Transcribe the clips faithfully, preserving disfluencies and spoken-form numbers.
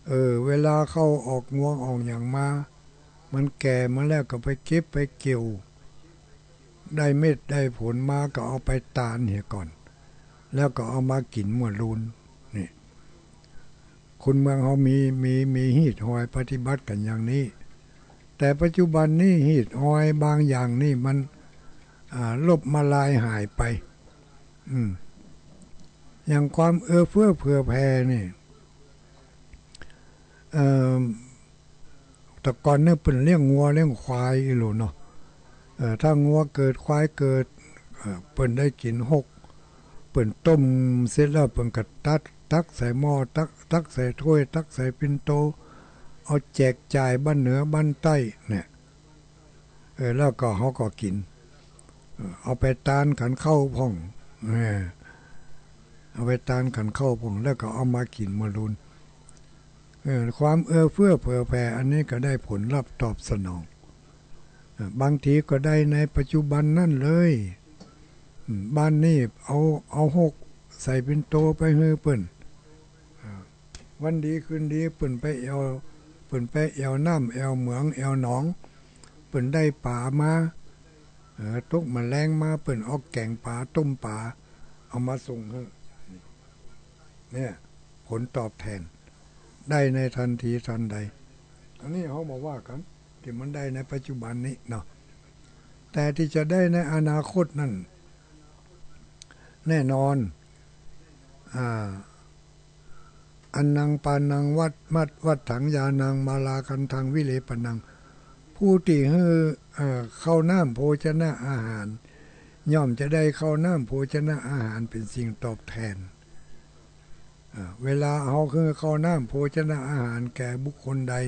เออเวลาเข้าออกงวงออกอย่างมามันแก่มาแล้วก็ไปเก็บไปเกี่ยวได้เม็ดได้ผลมาก็เอาไปตานเหี่ยก่อนแล้วก็เอามากินหมวดรูนนี่คนเมืองเขามีมีมีหีดหอยปฏิบัติกันอย่างนี้แต่ปัจจุบันนี้หีดหอยบางอย่างนี่มันลบมาลายหายไปอืมอย่างความเอื้อเฟื้อเผื่อแผ่นี่เอ่อแต่ก่อนเนี่ยเป็นเลี้ยงงัวเลี้ยงควายอีหลูเนาะเอ่อถ้างัวเกิดควายเกิดเอ่อเปิ่นได้กินหกเปิ่นต้มเสร็จแล้วเปิ่นก็ตักตักใส่หม้อตักตักใส่ถ้วยตักใส่ปิ่นโตเอาแจกจ่ายบ้านเหนือบ้านใต้เนี่ยเออแล้วก็เขาก็กินเอาไปตานขันเข้าพ่องเออเอาไปตานขันเข้าพ่องแล้วก็เอามากินมาลุนเออความเอื้อเฟื้อเผื่อแผ่อันนี้ก็ได้ผลลัพธ์ตอบสนองบางทีก็ได้ในปัจจุบันนั่นเลยบ้านนี้เอาเอาหกใส่เป็นโตไปเฮือเปิ่นวันดีคืนดีเปิ่นไปเอวเปิ่นไปเอวน้ำเอวเหมืองเอวหนองเปิ่นได้ป่ามาเออตกมาแรงมาเปิ่นเอาแกงป่าต้มป่าเอามาส่งเฮือเนี่ยผลตอบแทนได้ในทันทีทันใดอันนี้เขาบอกว่ากันที่มันได้ในปัจจุบันนี้เนาะแต่ที่จะได้ในอนาคตนั่นแน่นอนอ่าอันนังปานังวัดมัดวัดถังยานังมาลากันทางวิเลปนังผู้ที่ให้เข้าน้ำโภชนะอาหารย่อมจะได้เข้าน้ำโภชนะอาหารเป็นสิ่งตอบแทนเวลาเอาคือเข้าน้ำโภชนะอาหารแก่บุคคลใด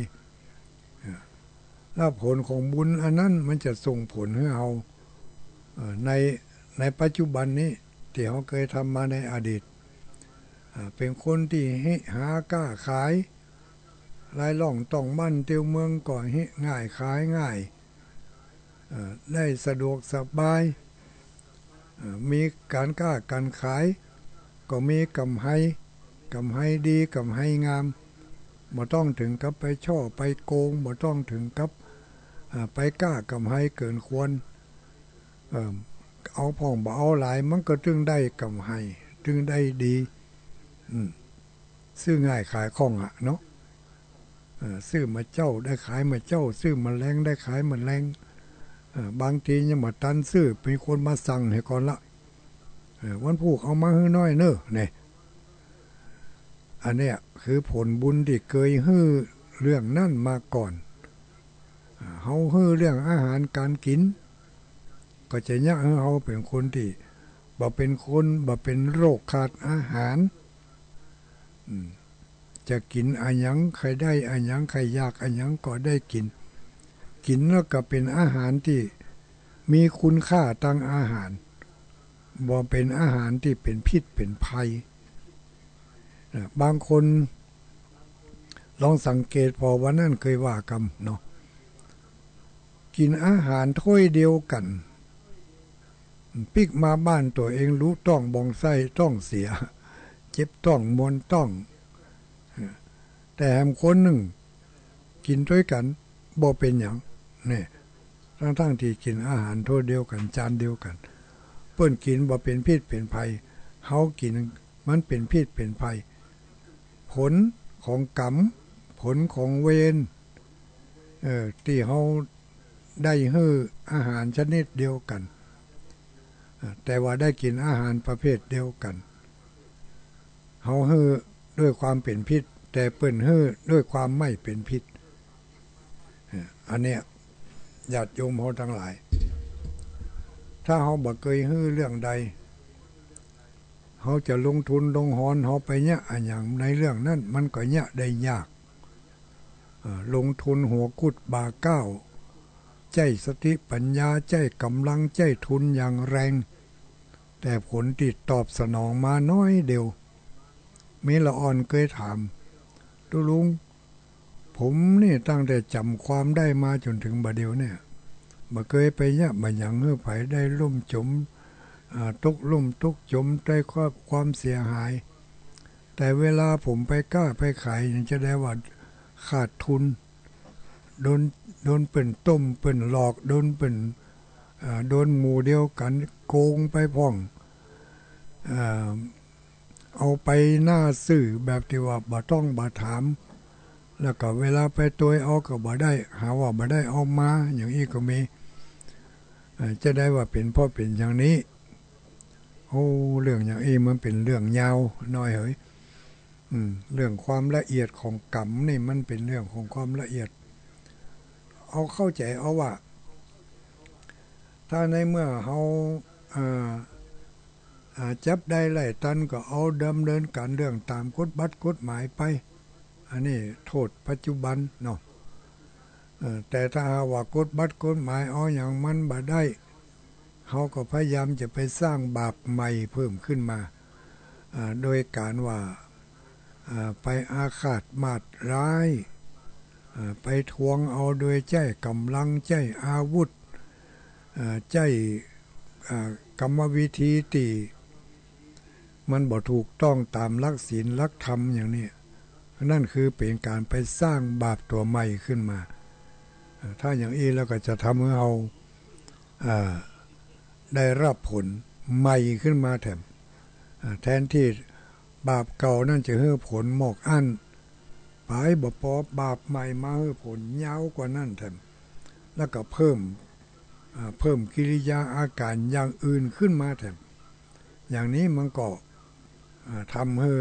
แล้วผลของบุญอันนั้นมันจะส่งผลให้เราในในปัจจุบันนี้ที่เขาเคยทำมาในอดีตเป็นคนที่หากล้าขายรายล่องต้องมั่นเตียวเมืองก่อนให้ง่ายขายง่ายได้สะดวกสบายมีการกล้าการขายก็มีกำไรกำไรดีกำไรงามบ่ต้องถึงกับไปช่อไปโกงบ่ต้องถึงกับไปกล้ากำไรเกินควรเอาพ่องบ่เอาหลายมันก็จึงได้กำไรจึงได้ดีซื้อง่ายขายคล่องอ่ะเนาะซื้อมาเจ้าได้ขายมาเจ้าซื้อมาแรงได้ขายมาแรงบางทียังมาตันซื้อมีคนมาสั่งให้ก่อนละวันพูกเอามาให้น้อยเนอะเนี่ยอันเนี้ยคือผลบุญที่เคยฮื้อเรื่องนั่นมาก่อนเฮาฮื้อเรื่องอาหารการกินก็จะยากให้เฮาเป็นคนที่บ่เป็นคนบ่เป็นโรคขาดอาหารจะกินอะหยังใครได้อะหยังใครอยากอะหยังก็ได้กินกินแล้วก็เป็นอาหารที่มีคุณค่าทางอาหารบ่เป็นอาหารที่เป็นพิษเป็นภัยบางคนลองสังเกตพอวันนั้นเคยว่ากันเนาะกินอาหารถ้วยเดียวกันปิกมาบ้านตัวเองรู้ต้องบองไส้ต้องเสียเจ็บต้องมวนต้องแต่แฮมคนหนึ่งกินด้วยกันบ่เป็นอย่างนี่ทั้งทั้งที่กินอาหารถ้วยเดียวกันจานเดียวกันเปิ้นกินบ่เป็นพิษเป็นภัยเฮากินมันเป็นพิษเป็นภัยผลของกรรมผลของเวรเอ่อที่เฮาได้ฮื้ออาหารชนิดเดียวกันแต่ว่าได้กินอาหารประเภทเดียวกันเฮาฮื้อด้วยความเป็นพิษแต่เปิ้นฮื้อด้วยความไม่เป็นพิษอันเนี้ยญาติโยมเฮาทั้งหลายถ้าเฮาบ่เคยฮื้อเรื่องใดเขาจะลงทุนลงหอนเขาไปเนี่ยอย่างในเรื่องนั้นมันก็เนี่ยได้ยากลงทุนหัวกุดบาเก้าใจสติปัญญาใจกำลังใจทุนอย่างแรงแต่ผลติดตอบสนองมาน้อยเดียวมีละอ่อนเคยถามตุลุงผมนี่ตั้งแต่จำความได้มาจนถึงบัดเดียวเนี่ยบ่เคยไปเนี่ยบ่หยังเฮือไผได้ล่มจมตกลุ่มตกจมได้ความเสียหายแต่เวลาผมไปกล้าไปขายยังจะได้ว่าขาดทุนโดนโดนเป็นต้มเป็นหลอกโดนเป็นโดนหมู่เดียวกันโกงไปพ่องเอาไปหน้าสื่อแบบที่ว่าบ่ต้องบ่ถามแล้วก็เวลาไปตัวเอาก็บ่ได้หาว่าบ่ได้เอามาอย่างนี้ก็มีจะได้ว่าเป็นเพราะเป็นอย่างนี้โอ้เรื่องอย่างนี้มันเป็นเรื่องยาวน้อยเฮ้ยเรื่องความละเอียดของกรรมนี่มันเป็นเรื่องของความละเอียดเอาเข้าใจเอาว่าถ้าในเมื่อเขาจับได้ไล่ตันก็เอาดำเนินการเรื่องตามกฎบัตรกฎหมายไปอันนี้โทษปัจจุบันเนาะแต่ถ้าว่ากฎบัตรกฎหมายเอาอย่างมันบ่ได้เขาก็พยายามจะไปสร้างบาปใหม่เพิ่มขึ้นมาโดยการว่าไปอาฆาตมาตร้ายไปทวงเอาโดยใช้กำลังใช้อาวุธใช้กรรมวิธีตีมันบ่ถูกต้องตามหลักศีลหลักธรรมอย่างนี้นั่นคือเป็นการไปสร้างบาปตัวใหม่ขึ้นมาถ้าอย่างนี้แล้วก็จะทำให้เราได้รับผลใหม่ขึ้นมาแถมแทนที่บาปเก่านั่นจะให้ผลหมอกอั้นไปบ่พอบาปใหม่มาให้ผลยาวกว่านั่นแถมแล้วก็เพิ่มเพิ่มกิริยาอาการอย่างอื่นขึ้นมาแถมอย่างนี้มันก็ทำให้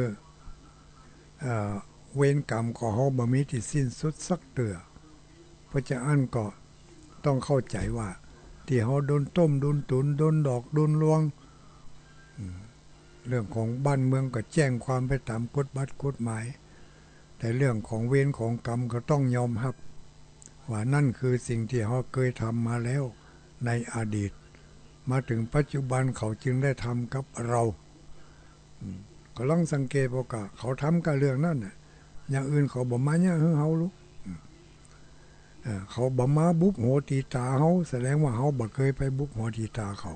เวรกรรมของเขาบ่มีที่สิ้นสุดสักเตือเพราะฉะนั้นก็ต้องเข้าใจว่าที่เขาโดนต้มโดนตุนโดนดอกโดนลวงเรื่องของบ้านเมืองก็แจ้งความไปตามกฎบัตรกฎหมายแต่เรื่องของเวรของกรรมก็ต้องยอมรับว่านั่นคือสิ่งที่เขาเคยทำมาแล้วในอดีตมาถึงปัจจุบันเขาจึงได้ทำกับเราก็ลองสังเกตว่าเขาทำกับเรื่องนั้นอย่างอื่นเขาบ่มาเนี่ยเฮารู้เขาบ่มาบุบหัวตีตาเขาแสดงว่าเขาบ่เคยไปบุบหัวตีตาเขา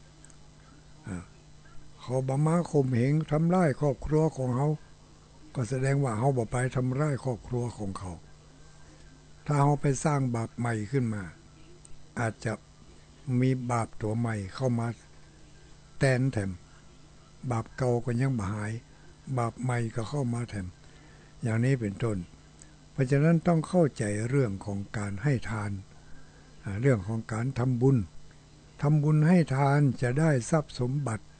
เขาบ่มาข่มเหงทำร้ายครอบครัวของเขาก็แสดงว่าเขาบ่ไปทำร้ายครอบครัวของเขาถ้าเขาไปสร้างบาปใหม่ขึ้นมาอาจจะมีบาปตัวใหม่เข้ามาแทนแถมบาปเก่าก็ยังบ่หายบาปใหม่ก็เข้ามาแถมอย่างนี้เป็นต้นเพราะฉะนั้นต้องเข้าใจเรื่องของการให้ทานเรื่องของการทำบุญทำบุญให้ทานจะได้ทรัพย์สมบัติ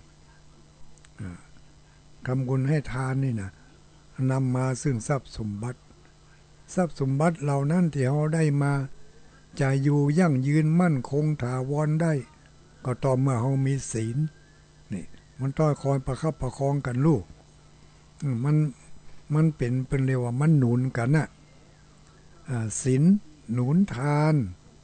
ทำบุญให้ทานนี่นะนำมาซึ่งทรัพย์สมบัติทรัพย์สมบัติเหล่านั้นที่เราได้มาจะอยู่ยั่งยืนมั่นคงถาวรได้ก็ต่อเมื่อเรามีศีลนี่มันต้องคอยประคับประคองกันลูกมันมันเป็นเป็นเรียกว่ามันหนุนกันน่ะศีลหนุนทาน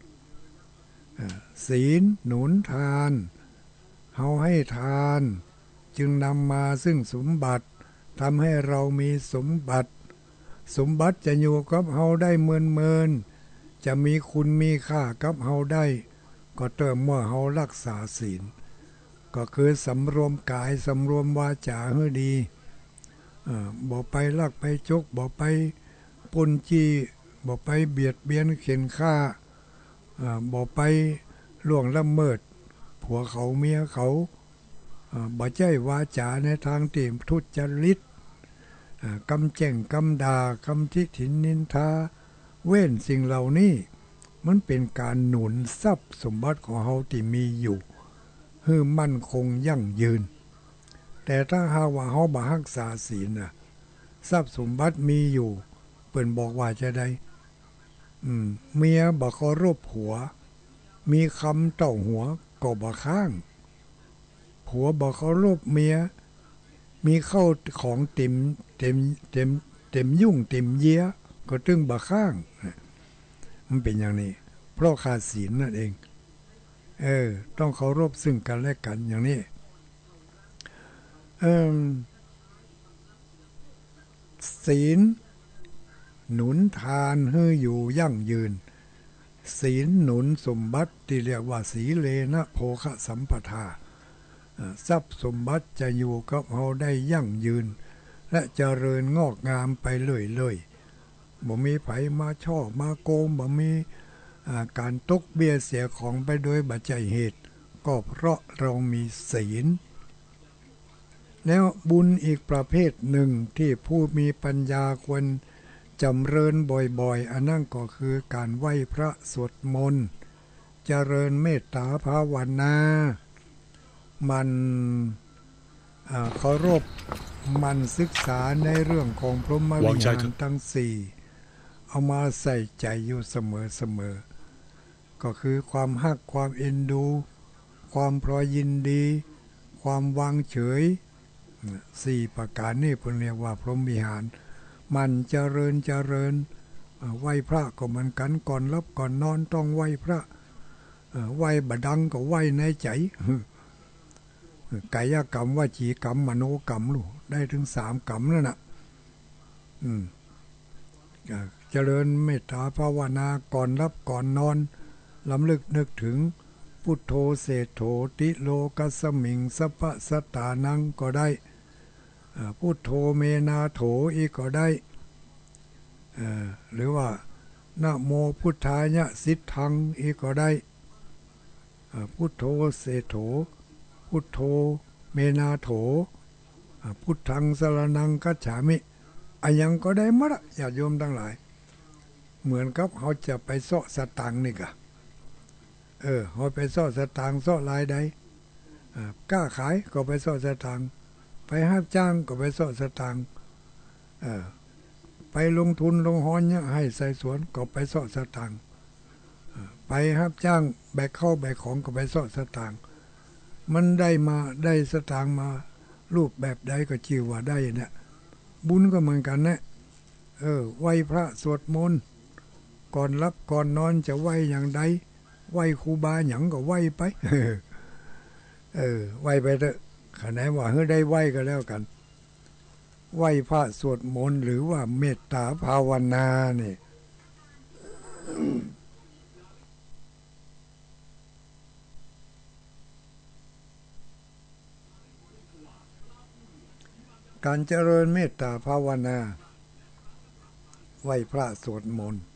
ศีลหนุนทานเฮาให้ทานจึงนำมาซึ่งสมบัติทำให้เรามีสมบัติสมบัติจะอยู่กับเฮาได้เมินเมินจะมีคุณมีค่ากับเฮาได้ก็เติมเมื่อเฮารักษาศีลก็คือสำรวมกายสำรวมวาจาให้ดีบ่ไปลักไปจกบ่ไปปนจี้บ่ไปเบียดเบียนเข็นฆ่าบ่ไปล่วงละเมิดผัวเขาเมียเขาบ่ใจวาจาในทางที่ทุจริตกำแจ้งกำด่ากำทิถินนินทาเว้นสิ่งเหล่านี้มันเป็นการหนุนทรัพย์สมบัติของเฮาที่มีอยู่ให้มั่นคงยั่งยืนแต่ถ้าหากว่าเฮาบ่รักษาศีลน่ะทรัพย์สมบัติมีอยู่เปิ้นบอกว่าจะได้อืมเมียบ่เคารพผัวมีคำเต้าหัวก็บ่ค้างผัวบ่เคารพเมียมีเข้าของเต็มเต็มเต็มเต็มยุ่งเต็มเยียก็ตึงบ่ค้างมันเป็นอย่างนี้เพราะขาดศีลนั่นเองเออต้องเคารพซึ่งกันและกันอย่างนี้เออศีลหนุนทานให้อยู่ยั่งยืนศีลหนุนสมบัติที่เรียกว่าสีเลนะโภคะสัมปทาทรัพย์สมบัติจะอยู่กับเราได้ยั่งยืนและเจริญงอกงามไปเรื่อยๆบ่มีไผมาช่อมาโกงบ่มีการตกเบี้ยเสียของไปโดยบัจจัยเหตุก็เพราะเรามีศีลแล้วบุญอีกประเภทหนึ่งที่ผู้มีปัญญาควรจำเริญบ่อยๆอันนั้นก็คือการไหว้พระสวดมนต์เจริญเมตตาภาวนามันเคารพมันศึกษาในเรื่องของพรหมวิหารทั้งสี่เอามาใส่ใจอยู่เสมอๆก็คือความฮักความเอ็นดูความพรอยยินดีความวางเฉยสี่ประการนี่เพิ่นเรียกว่าพรหมวิหารมันเจริญเจริญไหว้พระก็เหมือนกันก่อนรับก่อนนอนต้องไหว้พระไหว้บดังก็ไหว้ในใจกายกรรมวจีกรรมมโนกรรมลูกได้ถึงสามกรรมแล้วนะอืมเจริญเมตตาภาวนาก่อนรับก่อนนอนลำลึกนึกถึงพุทโธเศโธติโลกัสมิงสัพพสตานังก็ได้พุทโธเมนาโถอีกก็ได้หรือว่านะโมพุทธายะสิทธังอีกก็ได้พุทโธเศโธพุทโธเมนาโถพุทธังสรณังคัจฉามิอันยังก็ได้หมดอะญาติโยมทั้งหลายเหมือนกับเขาจะไปเสาะสตังค์นี่กะเออเขาไปเสาะสตังค์เสาะรายใดกล้าขายก็ไปเสาะสตังค์ไปรับจ้างก็ไปเสาะสตังค์เออไปลงทุนลงหอนเนี่ยให้ใส่สวนก็ไปเสาะสตังค์ไปรับจ้างแบกเข้าแบกของก็ไปเสาะสตังค์มันได้มาได้สตางค์มารูปแบบใดก็ชื่อว่าได้เนี่ยบุญก็เหมือนกันนะเออไหว้พระสวดมนต์ก่อนรับก่อนนอนจะไหว้อย่างใดไหว้ครูบาหยังก็ไหว้ไปเออไหว้ไปเถอะขณะว่าเฮ้ยได้ไหว้ก็แล้วกันไหว้พระสวดมนต์หรือว่าเมตตาภาวนาเนี่ยการเจริญเมตตาภาวนาไหว้พระสวดมนต์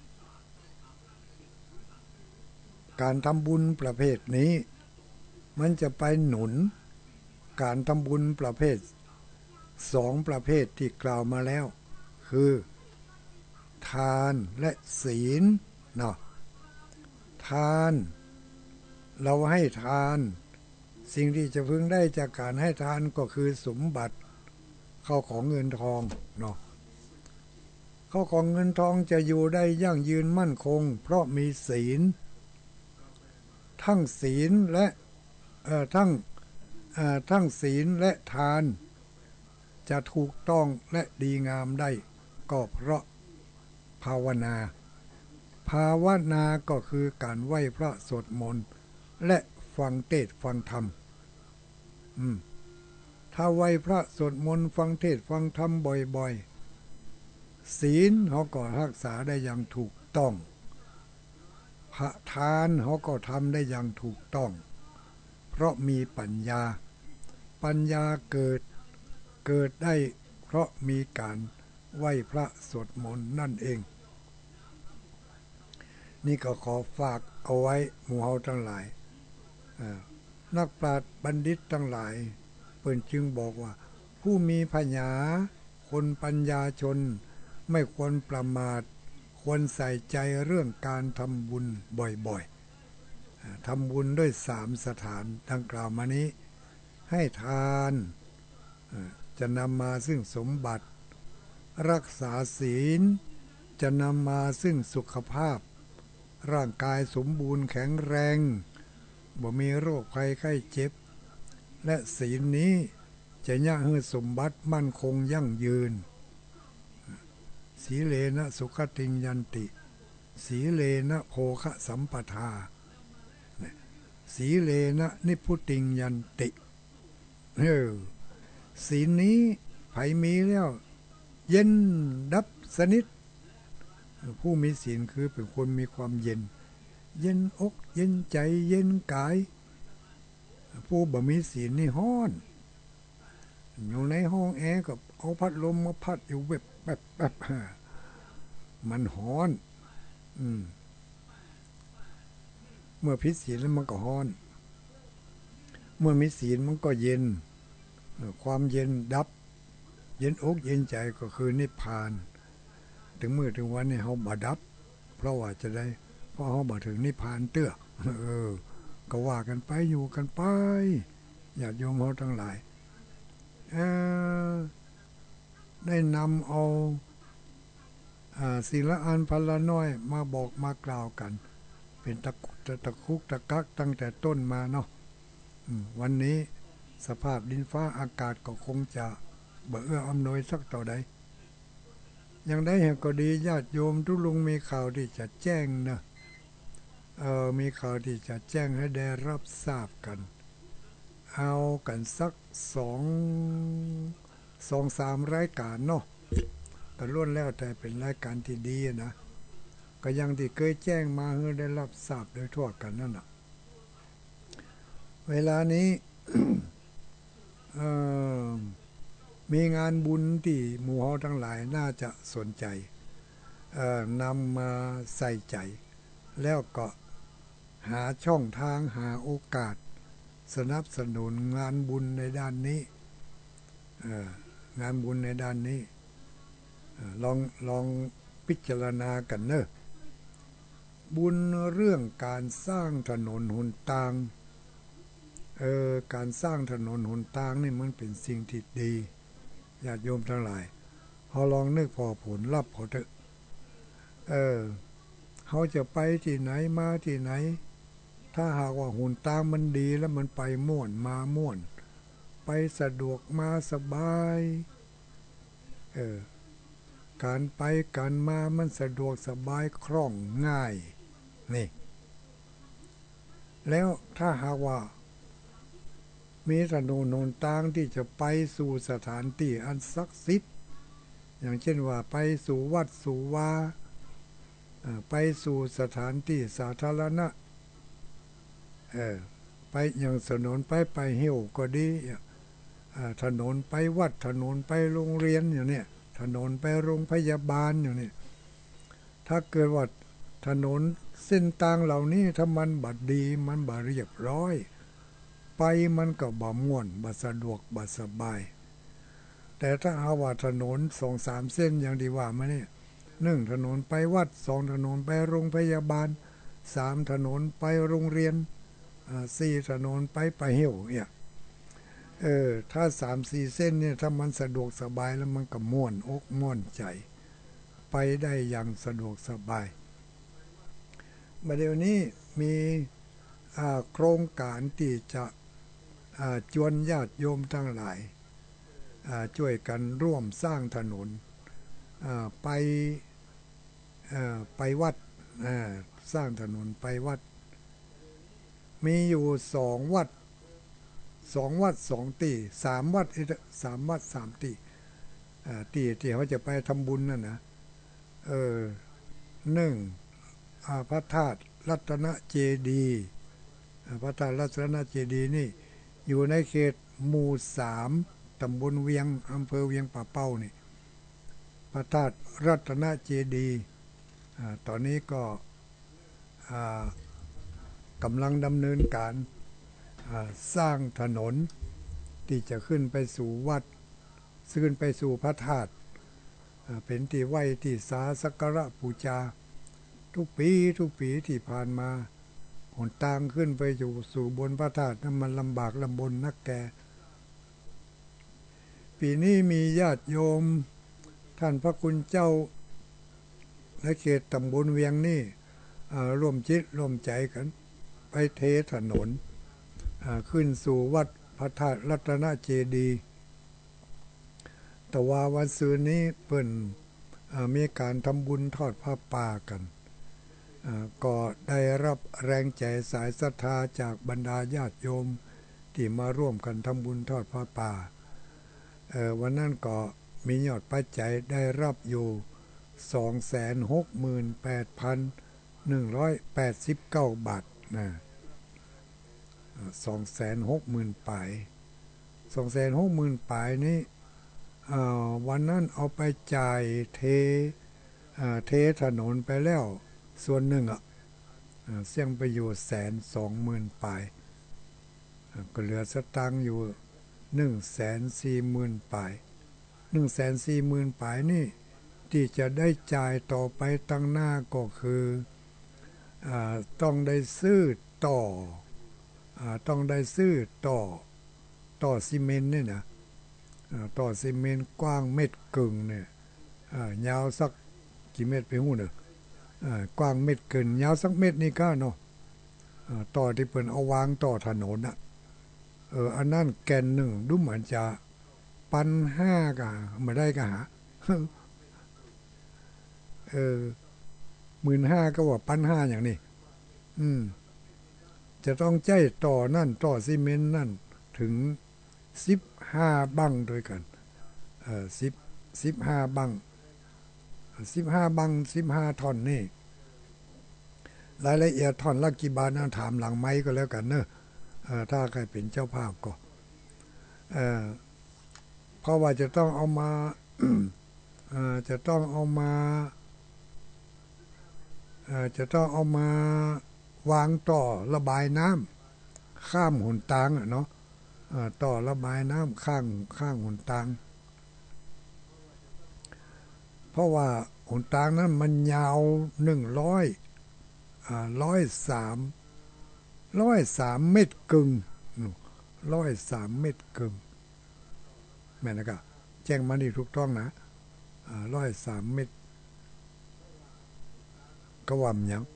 การทำบุญประเภทนี้มันจะไปหนุนการทำบุญประเภทสองประเภทที่กล่าวมาแล้วคือทานและศีลเนาะทานเราให้ทานสิ่งที่จะพึงได้จากการให้ทานก็คือสมบัติเข้าของเงินทองเนาะเข้าของเงินทองจะอยู่ได้ยั่งยืนมั่นคงเพราะมีศีลทั้งศีลและเอ่อทั้งเอ่อทั้งศีลและทานจะถูกต้องและดีงามได้ก็เพราะภาวนาภาวนาก็คือการไหว้พระสวดมนต์และฟังเทศน์ฟังธรรมอืมถ้าไหว้พระสวดมนต์ฟังเทศน์ฟังธรรมบ่อยๆศีลเขาก็รักษาได้อย่างถูกต้องพระทานเขาก็ทำได้อย่างถูกต้องเพราะมีปัญญาปัญญาเกิดเกิดได้เพราะมีการไหว้พระสวดมนต์นั่นเองนี่ก็ขอฝากเอาไว้หมู่เฮาทั้งหลายนักปราชญ์บัณฑิตทั้งหลายเพิ่นจึงบอกว่าผู้มีปัญญาคนปัญญาชนไม่ควรประมาทควรใส่ใจเรื่องการทำบุญบ่อยๆทำบุญด้วยสามสถานดังกล่าวมานี้ให้ทานจะนำมาซึ่งสมบัติรักษาศีลจะนำมาซึ่งสุขภาพร่างกายสมบูรณ์แข็งแรงบ่มีโรคภัยไข้เจ็บและศีลนี้จะยั่งให้สมบัติมั่นคงยั่งยืนสีเลนะสุขติงยันติสีเลนะโภคะสัมปทาสีเลนะนิพุติงยันติเออศีลนี้ไผมีแล้วเย็นดับสนิทผู้มีศีลคือเป็นคนมีความเย็นเย็นอกเย็นใจเย็นกายผู้บ่มีศีลนี่ฮ้อนอยู่ในห้องแอร์กับเอาพัดลมมาพัดอยู่แบบแบบแบบมันฮ้อนอืมเมื่อพิษศีลแล้วมันก็ฮ้อนเมื่อมีศีลมันก็เย็นความเย็นดับเย็นอกเย็นใจก็คือนิพพานถึงมือถึงวันนี้เขาบ่ดับเพราะว่าจะได้เพราะเขาบ่ถึงนิพพานเตื้อเออก็ว่ากันไปอยู่กันไปญาติโยมเขาทั้งหลายเออได้นำเอาศีลอันพันละน้อยมาบอกมากล่าวกันเป็นตะกุตะตะคุกตะกักตั้งแต่ต้นมาเนาะวันนี้สภาพดินฟ้าอากาศก็คงจะบ่เอื้ออำนวยสักต่อใดยังได้เห็นก็ดีญาติโยมทุลุงมีข่าวที่จะแจ้งนะเออมีข่าวที่จะแจ้งให้ได้รับทราบกันเอากันสักสองสองสามรายการเนาะก็ล้วนแล้วแต่เป็นรายการที่ดีนะก็ยังที่เคยแจ้งมาให้ได้รับทราบโดยทั่วกันนั่นแหละเวลานี้ มีงานบุญที่หมู่เฮาทั้งหลายน่าจะสนใจนำมาใส่ใจแล้วก็หาช่องทางหาโอกาสสนับสนุนงานบุญในด้านนี้งานบุญในด้านนี้ลองลองพิจารณากันเนอะบุญเรื่องการสร้างถนนหนทางเออการสร้างถนนหนทางนี่มันเป็นสิ่งที่ดีญาติโยมทั้งหลายเขาลองนึกพอผลลัพธ์เขาเถอะเออเขาจะไปที่ไหนมาที่ไหนถ้าหากว่าหนทางมันดีแล้วมันไปม่วนมาม่วนไปสะดวกมาสบายเออการไปการมามันสะดวกสบายคล่องง่ายนี่แล้วถ้าหากว่ามีถนนหนทางที่จะไปสู่สถานที่อันศักดิ์สิทธิ์อย่างเช่นว่าไปสู่วัดสู่วาไปสู่สถานที่สาธารณะเออไปอย่างถนนไปไปเหี่ยวก็ดีถนนไปวัดถนนไปโรงเรียนอย่างเนี้ยถนนไปโรงพยาบาลอย่างนี้ถ้าเกิดว่าถนนเส้นทางเหล่านี้ถ้ามันบัดดีมันบ่เรียบร้อยไปมันก็บ่ม่วนบ่สะดวกบ่สบายแต่ถ้าหาว่าถนนสองสามเส้นอย่างดีว่ามาเนี่ยหนึ่งถนนไปวัดสองถนนไปโรงพยาบาลสามถนนไปโรงเรียนสี่ถนนไปไปเหี่ยวเนี่ยเออถ้าสามสี่เส้นเนี่ยถ้ามันสะดวกสบายแล้วมันก็ม่วนอกม่วนใจไปได้อย่างสะดวกสบายมาเดี๋ยวนี้มีโครงการที่จะชวนญาติโยมทั้งหลายช่วยกันร่วมสร้างถนนไปไปวัดสร้างถนนไปวัดมีอยู่สองวัดสองวัดสองตีสามวัดสามวัดสามตีตีที่เขาจะไปทำบุญนั่นนะเออหนึ่งพระธาตุรัตนเจดีย์พระธาตุรัตนเจดีย์นี่อยู่ในเขตหมู่สามตำบลเวียงอำเภอเวียงป่าเป้านี่พระธาตุรัตนเจดีย์ตอนนี้ก็กำลังดำเนินการสร้างถนนที่จะขึ้นไปสู่วัดขึ้นไปสู่พระธาตุเป็นที่ไหว้ที่สาสักการะบูชาทุกปีทุกปีที่ผ่านมาหนทางขึ้นไปอยู่สู่บนพระธาตุนั้นมันลำบากลำบนนักแกปีนี้มีญาติโยมท่านพระคุณเจ้าในเขตตำบลเวียงนี่ร่วมจิตร่วมใจกันไปเทถนนขึ้นสู่วัดพระธาตุรัตนเจดีย์แต่ว่าวันศุกร์นี้เพิ่นมีการทำบุญทอดผ้าป่ากันก็ได้รับแรงใจสายศรัทธาจากบรรดาญาติโยมที่มาร่วมกันทำบุญทอดผ้าป่าวันนั้นก็มียอดปัจจัยได้รับอยู่ สองแสนหกหมื่นแปดพันหนึ่งร้อยแปดสิบเก้า บาทนะ สองแสนหกหมื่น ปลายสองแสนหกหมื่นปลายนี้วันนั้นเอาไปจ่ายเทเทถนนไปแล้วส่วนหนึ่งอ่ะเสี่ยงไปอยู่แสนสองหมื่นปลายก็เหลือสตังค์อยู่หนึ่งแสนสี่หมื่นปลายหนึ่งแสนสี่หมื่นปลายนี่ที่จะได้จ่ายต่อไปตั้งหน้าก็คือต้องได้ซื้อต่อต้องได้ซื้อต่อต่อซีเมนต์เนี่ยนะต่อซีเมนต์กว้างเม็ดกึ่งเนี่ยยาวสักกี่เมตรไปหู้เนอะกว้างเม็ดกึ่งยาวสักเม็ดนี่ก็เนาะต่อที่เปิ่นเอาวางต่อถนนอ่ะเอออันนั้นแกนหนึ่งดูเหมือนจะปันห้ากะมาได้กะหาเออหมื่นห้าก็ว่าปันห้าอย่างนี้อืมจะต้องใจต่อนั่นต่อซีเมนต์นั่นถึงสิบห้าบังด้วยกันเออสิบสิบห้าบังสิบห้าบังสิบห้าท่อนนี่รายละเอียดท่อนละกี่บาทนะถามหลังไม้ก็แล้วกันเนอะถ้าใครเป็นเจ้าภาพก็เออเพราะว่าจะต้องเอามา จะต้องเอามาจะต้องเอามาวางต่อระบายน้ำข้ามหนทางอ่ะเนาะต่อระบายน้ำข้างข้างหนทางเพราะว่าหนทางนั้นมันยาวหนึ่งร้อยร้อยสามร้อยสามเมตรกึ่งร้อยสามเมตรกึ่งแม่นะครับแจ้งมาดีถูกต้องนะร้อยสามเมตรก็ว่ำยัง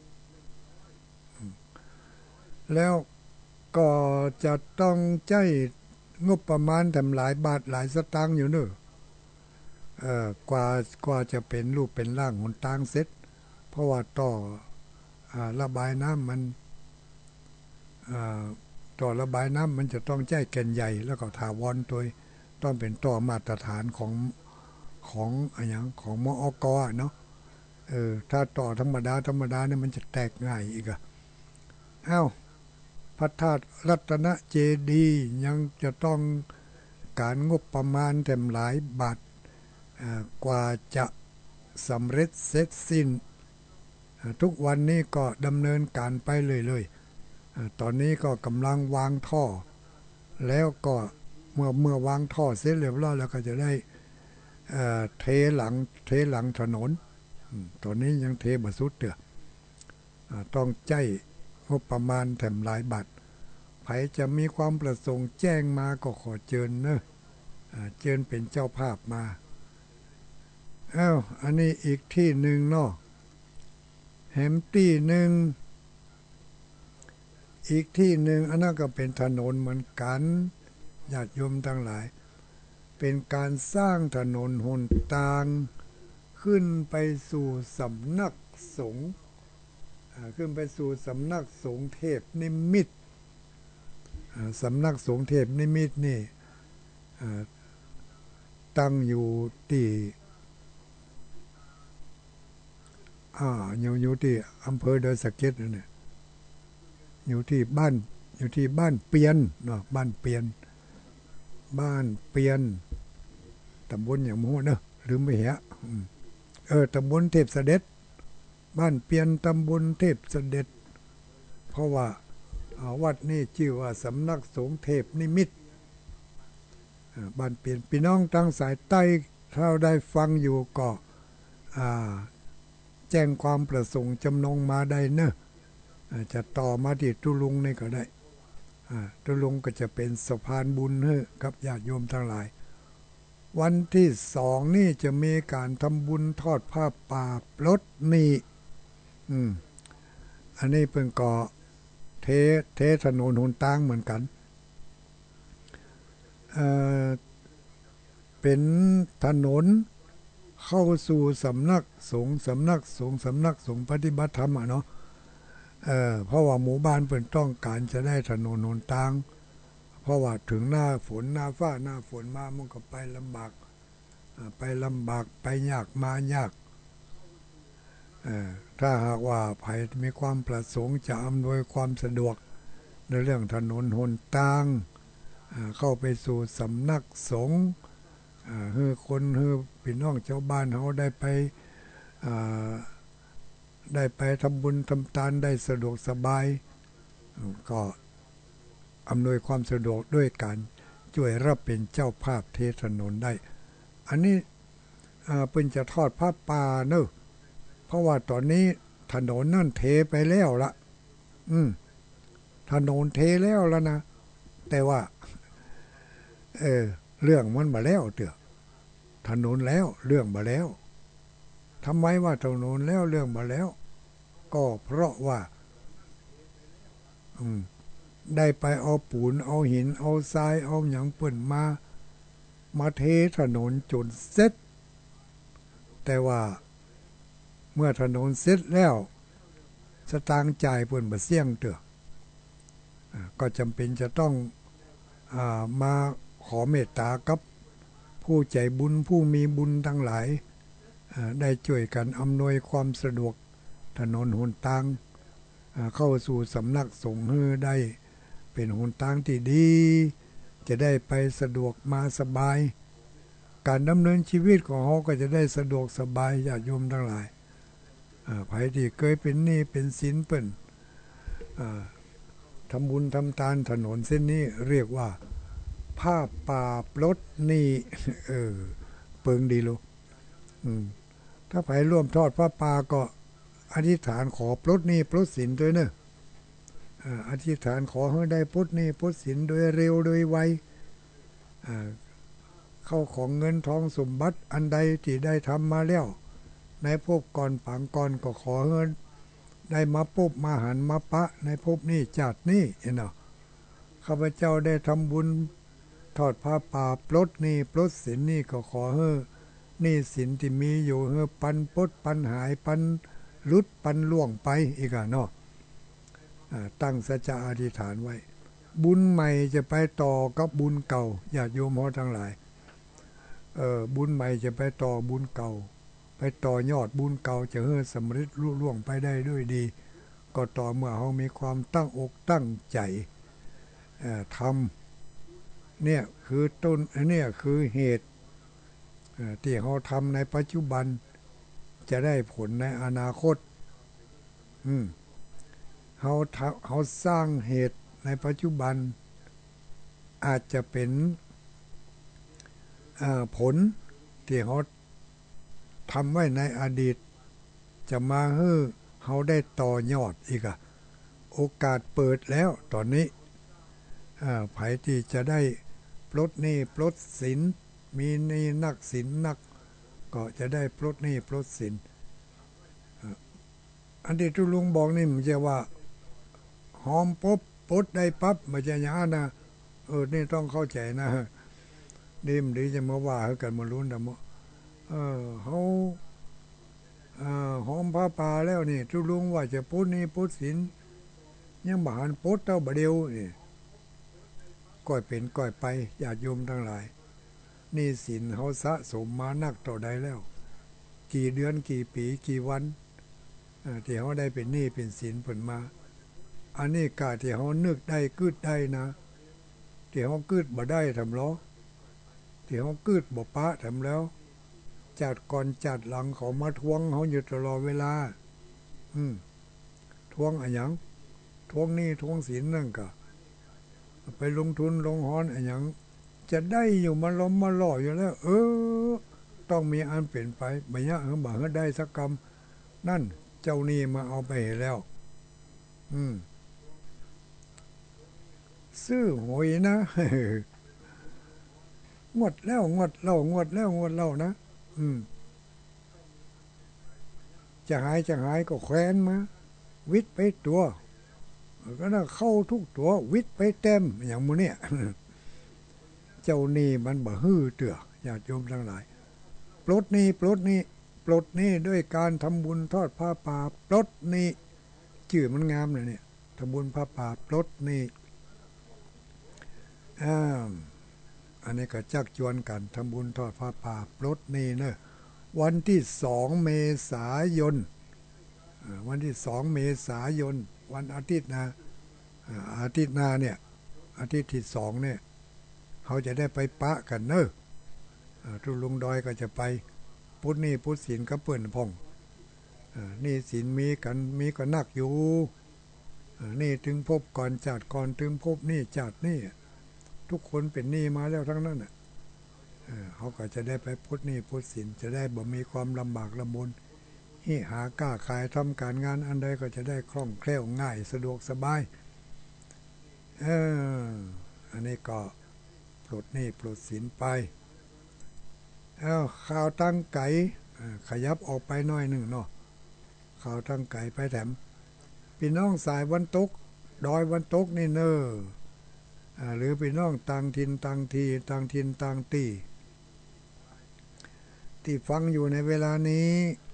แล้วก็จะต้องใจงบประมาณทำหลายบาทหลายสตางค์อยู่เนอะเอ่อกว่ากว่าจะเป็นรูปเป็นร่างหนทางเสร็จเพราะว่าต่ออ่าระบายน้ำมันอ่าต่อระบายน้ำมันจะต้องใจแก่นใหญ่แล้วก็ถาวรโดยต้องเป็นต่อมาตรฐานของของอะไรอย่างของมอกเนาะเออถ้าต่อธรรมดาธรรมดาเนี่ยมันจะแตกง่ายอีกอะอ้าวพระธาตุรัตนเจดีย์ยังจะต้องการงบประมาณเต็มหลายบาทกว่าจะสำเร็จเสร็จสิ้นทุกวันนี้ก็ดำเนินการไปเลยๆตอนนี้ก็กำลังวางท่อแล้วก็เมื่อเมื่อวางท่อเสร็จเรียบร้อยแล้วก็จะได้เทหลังเทหลังถนนตอนนี้ยังเทบสุดเด้อต้องใจงบประมาณแถมหลายบาทใครจะมีความประสงค์แจ้งมาก็ขอเชิญเนอะเชิญเป็นเจ้าภาพมาอ้าวอันนี้อีกที่หนึ่งเนาะแฮมตี้หนึ่งอีกที่หนึ่งอันนั้นก็เป็นถนนเหมือนกันญาติโยมทั้งหลายเป็นการสร้างถนนหนทางขึ้นไปสู่สำนักสงฆ์ขึ้นไปสู่สำนักสงฆ์เทพนิมิตสำนักสงฆ์เทพนิมิตนี่ตั้งอยู่ที่อ่าอยู่อยู่ที่อำเภอดอยสะเก็ดนั่นแหละอยู่ที่บ้านอยู่ที่บ้านเปียนเนาะบ้านเปียนบ้านเปียนตำบลอย่างโม้เนอะลืมไปเหรอเออตำบลเทพเสด็จบ้านเปียนตำบลเทพเสด็จเพราะว่าวัดนี้ชื่อว่าสำนักสงฆ์เทพนิมิตบ้านเปียนพี่น้องทางสายใต้ถ้าได้ฟังอยู่ก็แจ้งความประสงค์จำนงมาได้เนอะจะต่อมาที่ตุลุงนี่ก็ได้ตุลุงก็จะเป็นสะพานบุญให้กับญาติโยมทั้งหลายวันที่สองนี่จะมีการทำบุญทอดผ้าป่าปลดหนี้อืมอันนี้เป็นก่อเทเทถนนหนทางเหมือนกันเอ่อเป็นถนนเข้าสู่สำนักสงฆ์สำนักสงฆ์สำนักสงฆ์ปฏิบัติธรรมอ่ะเนาะเอ่อเพราะว่าหมู่บ้านเพิ่นต้องการจะได้ถนนหนทางเพราะว่าถึงหน้าฝนหน้าฟ้าหน้าฝนมามันก็ไปลำบากไปลำบากไปยากมายากถ้าหากว่าใครมีความประสงค์จะอำนวยความสะดวกในเรื่องถนนหนทางเข้าไปสู่สำนักสงฆ์เฮือคนเฮือพี่น้องชาวบ้านเขาได้ไปได้ไปทำบุญทำทานได้สะดวกสบายก็อำนวยความสะดวกด้วยการช่วยรับเป็นเจ้าภาพเทถนนได้อันนี้เป็นจะทอดผ้าป่าเนอะเพราะว่าตอนนี้ถนนนั่นเทไปแล้วละอืมถนนเทแล้วแล้วนะแต่ว่าเออเรื่องมันมาแล้วเถอะถนนแล้วเรื่องมาแล้วทำไมว่าถนนแล้วเรื่องมาแล้วก็เพราะว่าอืมได้ไปเอาปูนเอาหินเอาทรายเอาหยังเปิ่นมามาเทถนนจนเสร็จแต่ว่าเมื่อถนนเสร็จแล้วสตางค์จ่ายเปิ่นบ่เสี่ยงเถอะก็จำเป็นจะต้องอามาขอเมตตากับผู้ใจบุญผู้มีบุญทั้งหลายได้ช่วยกันอำนวยความสะดวกถนนหนทางเข้าสู่สำนักสงฆ์ได้เป็นหนทางที่ดีจะได้ไปสะดวกมาสบายการดำเนินชีวิตของเขาก็จะได้สะดวกสบายญาติโยมทั้งหลายใครที่เคยเป็นหนี้เป็นสินเปิ้นทำบุญทำทานถนนเส้นนี้เรียกว่าผ้าป่าปลดหนี้เออเปิงดีลูกถ้าใครร่วมทอดผ้าป่าก็อธิษฐานขอปลดหนี้ปลดสินด้วยเนอะอธิษฐานขอให้ได้ปลดหนี้ปลดสินโดยเร็วโดยไวเข้าของเงินทองสมบัติอันใดที่ได้ทำมาแล้วในภพก่อนผังก่อนก็ขอเงินได้มาปุ๊บมาหันมาปะในภพนี้จัดนี้เนาะข้าพเจ้าได้ทำบุญทอดผ้าป่าปลดหนี้ปลดสินนี่ก็ขอเฮ้อหนี้สินที่มีอยู่เฮ้อปันปลดปันหายปันลุดปันล่วงไปอีกอ่ะเนาะตั้งสัจจะอธิษฐานไว้บุญใหม่จะไปต่อกับบุญเก่าญาติโยมเขาทั้งหลายเออบุญใหม่จะไปต่อบุญเก่าไปต่อยอดบุญเก่าจะเฮ้อสำเร็จรุ่ล่วงไปได้ด้วยดีก็ต่อเมื่อเขามีความตั้งอกตั้งใจทำเนี่ยคือต้นเนี่ยคือเหตุที่เขาทำในปัจจุบันจะได้ผลในอนาคตอืมเขาเขาสร้างเหตุในปัจจุบันอาจจะเป็นผลที่เขาทำไว้ในอดีตจะมาให้เขาได้ต่อยอดอีกอะโอกาสเปิดแล้วตอนนี้ไผที่จะได้ปลดหนี้ปลดสินมีหนี้นักสินนักก็จะได้ปลดหนี้ปลดสินอันที่ทุลุงบอกนี่มันจะว่าหอมปุ๊บปลดได้ปั๊บมันจะยานะเออนี่ต้องเข้าใจนะดีมดีจะมาว่ากันมาลุ้นแต่ว่าเออเขาหอมผ้าป่าแล้วนี่ทุลุงว่าจะปลดหนี้ปลดสินยังบานปลดเต้าบะเดียวนี่ก้อยเป็นก้อยไปญาติโยมทั้งหลายนี่สินเขาสะสมมานักต่อใดแล้วกี่เดือนกี่ปีกี่วันที่เขาได้เป็นหนี้เป็นสินผลมาอันนี้กาที่เขานึกได้กึดได้นะที่เขากึดบ่ได้ทำล้อที่เขากึดบ่ปะทำแล้วจัดก่อนจัดหลังเขามาทวงเขาอยู่ตลอดเวลาอืมทวงอะไรอย่างทวงหนี้ทวงสินนั่นก็ไปลงทุนลงหอนอะไรอย่างจะได้อยู่มาล้มมาหล่ออยู่แล้วเออต้องมีอันเปลี่ยนไปไม่ยากเขาบอกให้ได้สักกรรมนั่นเจ้านี่มาเอาไปแล้วอืมซื้อหวยนะงวดแล้วงวดเล่างวดแล้วงวดเล่านะอืมจะหายจะหายก็แคว้นมาวิทย์ไปตัวก็น่าเข้าทุกตัววิทย์ไปเต็มอย่างมูเนี่ยเจ้านี่มันบ่ฮื้อเตื่อญาติโยมทั้งหลายปลดนี่ปลดนี่ปลดนี่ด้วยการทำบุญทอดผ้าป่าปลดนี่ชื่อมันงามเลยเนี่ยทำบุญผ้าป่าปลดนี่อ่าอันนี้ก็จักจวนกันทำบุญทอดผ้าป่าปลดนี่เนอะวันที่สองเมษายนวันที่สองเมษายนวันอาทิตย์นะอาทิตย์หน้าเนี่ยอาทิตย์ที่สองเนี่ยเขาจะได้ไปปะกันเนอะทุลุงดอยก็จะไปพุทธนี่พุทธศีลก็เปิ่นพ่องนี่ศีลมีกันมีก็นักอยู่นี่ถึงพบก่อนจัดก่อนถึงพบนี่จัดนี่ทุกคนเป็นนี่มาแล้วทั้งนั้นอ่ะเขาก็จะได้ไปพุทธนี่พุทธศีลจะได้บ่มีความลำบากลำบนที่หากล้าขายทำการงานอันใดก็จะได้คล่องแคล่วง่ายสะดวกสบายเอออันนี้ก็ปลดนี่ปลดศีลไปเอาข่าวตั้งไก่ขยับออกไปหน่อยหนึ่งเนาะข่าวตั้งไก่ไปแถมพี่น้องสายวันตกดอยวันตกนี่เนอหรือพี่น้องต่างถิ่นต่างทีต่างถิ่นต่างตีที่ฟังอยู่ในเวลานี้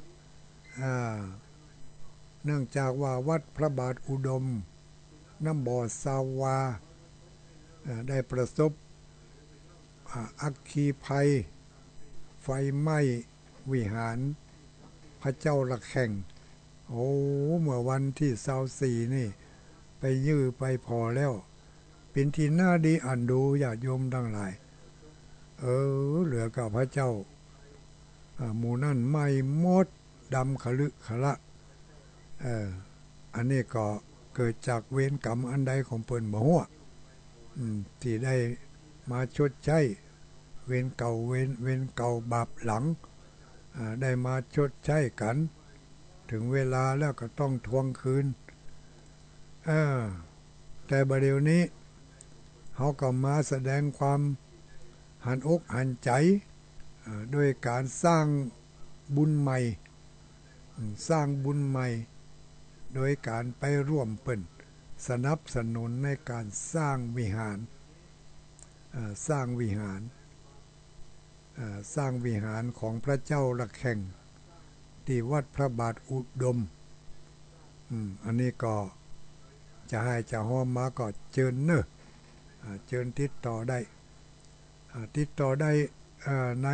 เนื่องจากว่าวัดพระบาทอุดมน้ำบ่อสาวาได้ประสบอัคคีภัยไฟไหม้วิหารพระเจ้าละแข่งโอ้เมื่อวันที่เสาสี่นี่ไปยื้อไปพอแล้วเป็นที่น่าดีอ่านดูญาติโยมทั้งหลายเออเหลือกับพระเจ้าหมู่นั่นไม่หมดดำขลึขละเอออันนี้ก็เกิดจากเวรกรรมอันใดของเปิ้นบ่ฮู้ที่ได้มาชดใช้เวรเก่าเวรเวรเก่าบาปหลังได้มาชดใช้กันถึงเวลาแล้วก็ต้องทวงคืนเออแต่บัดเดี๋ยวนี้เขาก็มาแสดงความหันอกหันใจด้วยการสร้างบุญใหม่สร้างบุญใหม่โดยการไปร่วมเปิ่นสนับสนุนในการสร้างวิหารสร้างวิหารสร้างวิหารของพระเจ้าละแข่งที่วัดพระบาทอุดมอันนี้ก็จะให้จะห้อมมาก็เชิญเนอะเชิญติดต่อได้ติดต่อได้ใน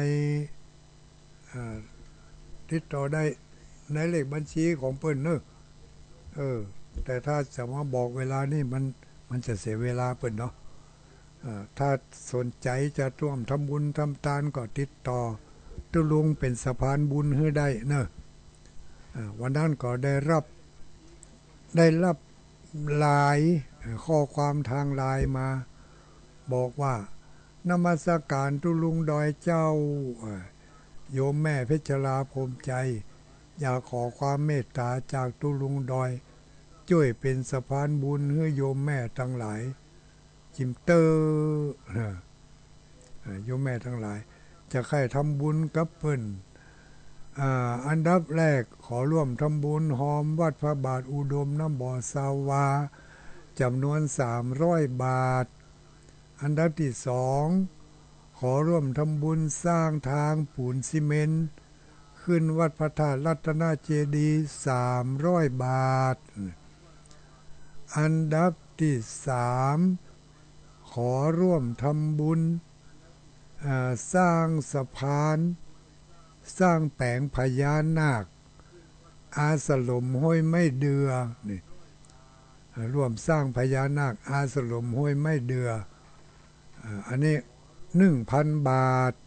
ติดต่อได้ในเลขบัญชีของเปิ้นเนอะเออแต่ถ้าจะมาบอกเวลานี่มันมันจะเสียเวลาเปิ้นเนาะถ้าสนใจจะร่วมทำบุญทำทานก็ติดต่อตุลุงเป็นสะพานบุญให้ได้เนอะวันนั้นก็ได้รับได้รับไลน์ข้อความทางไลน์มาบอกว่านมัสการตุลุงดอยเจ้าโยมแม่เพชรลาภูมิใจอยากขอความเมตตาจากตุลุงดอยช่วยเป็นสะพานบุญให้โยมแม่ทั้งหลายจิมเตอร์โยมแม่ทั้งหลายจะใครทำบุญกับเพิ่นอันดับแรกขอร่วมทำบุญหอมวัดพระบาทอุดมน้ำบ่อสาวาจำนวนสามร้อยบาทอันดับที่สองขอร่วมทำบุญสร้างทางปูนซีเมนต์ขึ้นวัดพระธาตุรัตนเจดีย์สามร้อยบาทอันดับที่สามขอร่วมทำบุญสร้างสะพานสร้างแปลงพญานาคอาสลมห้วยไม่เดือนี่ร่วมสร้างพญานาคอาสลมห้วยไม่เดืออันนี้หนึ่งพันบาท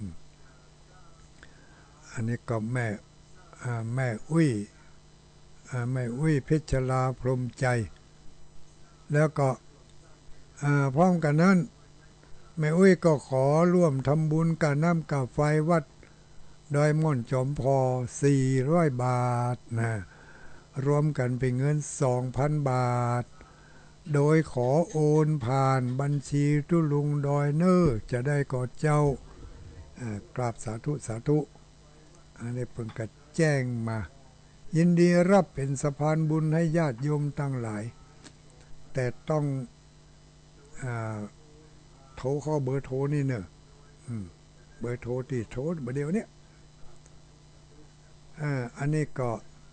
อันนี้ก็แม่แม่อุ้ยแม่อุ้ยเพชรลาพรหมใจแล้วก็พร้อมกันนั้นแม่อุ้ยก็ขอร่วมทำบุญกับน้ำกับไฟวัดดอยม่อนจอมพอสี่ร้อยบาทนะรวมกันเป็นเงิน สองพัน บาทโดยขอโอนผ่านบัญชีตุลุงดอยเนอร์จะได้กอดเจ้ากราบสาธุสาธุอันนี้เพิ่งกระแจ้งมายินดีรับเป็นสะพานบุญให้ญาติโยมทั้งหลายแต่ต้องโทรเข้าเบอร์โทรนี่เนอะเบอร์โทรที่โทรเบอร์เดียวเนี้ยอันนี้ก็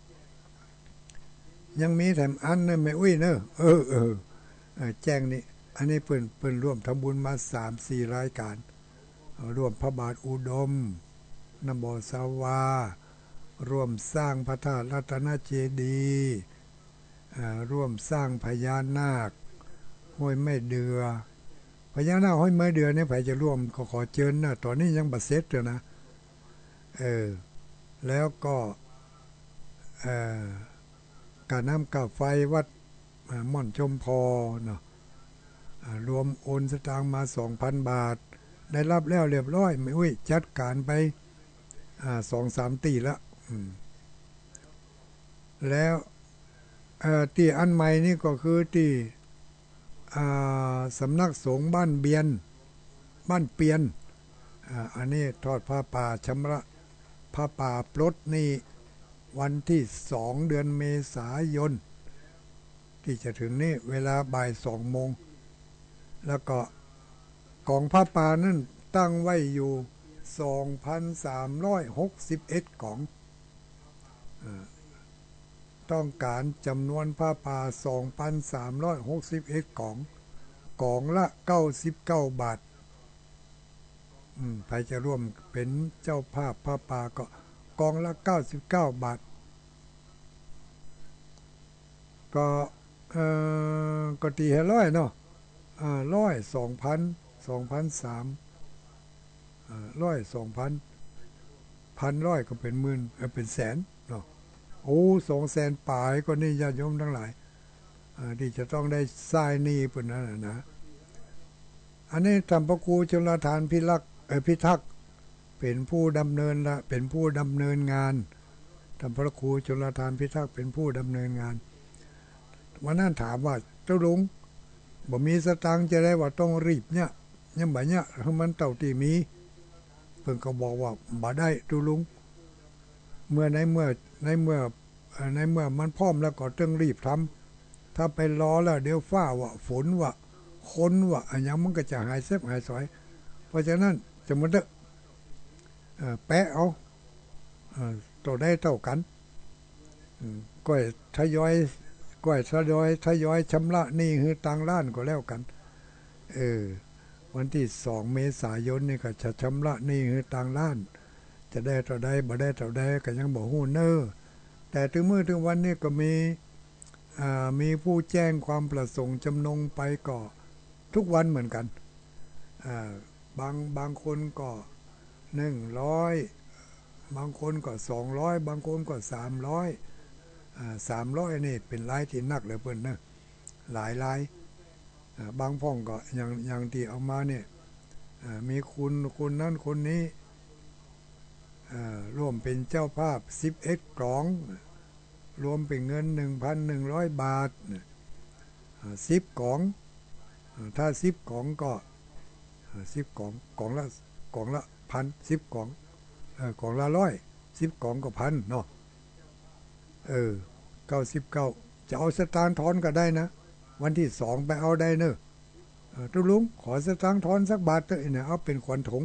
ยังมีแถมอันนะไม่อุ้ยเนอะเออเออแจ้งนี่อันนี้เพิ่นเพิ่นร่วมทำบุญมาสามสี่รายการร่วมพระบาทอุดมน้ำบ่อสาวาร่วมสร้างพระธาตุรัตนเจดีย์ร่วมสร้างพญานาคห้วยไม่เดือพญานาคห้อยเมื่อเดือนนี่ไผจะร่วมขอขอเชิญนะตอนนี้ยังบัดเสร็จเลยนะเออแล้วก็เอ่อการน้ำกาไฟวัดม่อนชมพอเนาะรวมโอนสตางค์มา สองพัน บาทได้รับแล้วเรียบร้อยไม่อุ้ยจัดการไปอ่า สองสาม ตีแล้วแล้วเอ่อที่อันใหม่นี่ก็คือที่อ่าสำนักสงฆ์บ้านเบียนบ้านเปียนอ่าอันนี้ทอดผ้าป่าชำระผ้าป่าปลดนี่วันที่สองเดือนเมษายนที่จะถึงนี่เวลาบ่ายสองโมงแล้วก็กองผ้าป่านั้นตั้งไว้อยู่ สองพันสามร้อยหกสิบเอ็ด กล่องต้องการจำนวนผ้าป่า สองพันสามร้อยหกสิบเอ็ด กล่องกล่องละเก้าสิบเก้าบาทอืมใครจะร่วมเป็นเจ้าภาพผ้าป่าก็กล่องละเก้าสิบเก้าบาทก็เอ่อก็ตีให้ร้อยเนาะอ่าร้อยสองพันสองพันสามอ่าร้อยสองพันพันร้อยก็เป็นหมื่นเออเป็นแสนเนาะโอ้สองแสนป่ายก็นี่ญาติโยมทั้งหลายอ่าที่จะต้องได้ทรายนี่ปุ่นนั่นนะอันนี้ธรรมพระครูชลทานพิรักษ์เออพิทักษ์เป็นผู้ดำเนินละเป็นผู้ดำเนินงานธรรมพระครูชลทานพิทักษ์เป็นผู้ดำเนินงานวันนั้นถามว่าเจ้าลุงบ่มีสตางค์จะได้ว่าต้องรีบเนี่ยยังบ่เนี่ยคือมันเต่าตีมีเพิ่นก็บอกว่าบ่ได้ตุลุงเมื่อในเมื่อในเมื่อในเมื่อมันพร้อมแล้วก็ต้องรีบทำถ้าไปรอแล้วเดี๋ยวฟ้าว่าฝนว่าคนว่าอันยังมันก็จะหายเซฟหายสอยเพราะฉะนั้นจะมันเถอะแปะเอาตัวได้เท่ากันก็ทยอยก็ทยอยทยอยชำระหนี้คือตังล้านก็แล้วกันเออวันที่สองเมษายนนี่ก็จะชำระหนี้คือตังล้านจะได้เท่าใดบ่ได้เท่าใดก็ยังบ่ฮู้เน้อแต่ถึงมื้อถึงวันนี้ก็มีอ่ามีผู้แจ้งความประสงค์จำนงไปก็ทุกวันเหมือนกันอ่าบางบางคนก็หนึ่งร้อยบางคนก็สองร้อยบางคนก็สามร้อยอ่าสามร้อยนี่เป็นรายที่นักเลยเพิ่นนะหลายรายอ่าบางพ่องก็อย่างอย่างที่เอามาเนี่ยอ่ามีคุณคุณนั้นคนนี้อ่าร่วมเป็นเจ้าภาพสิบเอ็ดกล่องรวมเป็นเงิน หนึ่งพันหนึ่งร้อย บาทอ่าสิบกล่องถ้าสิบกล่องก็สิบกล่องกล่องละกล่องละพันสิบกล่องเออกล่องละร้อยสิบกล่องก็พันเนาะเออเก้าสิบเก้าจะเอาสตางค์ทอนก็ได้นะวันที่สองไปเอาได้เนอะทุลุงขอสตางค์ทอนสักบาทเถอะเนี่ยเอาเป็นขวัญถุง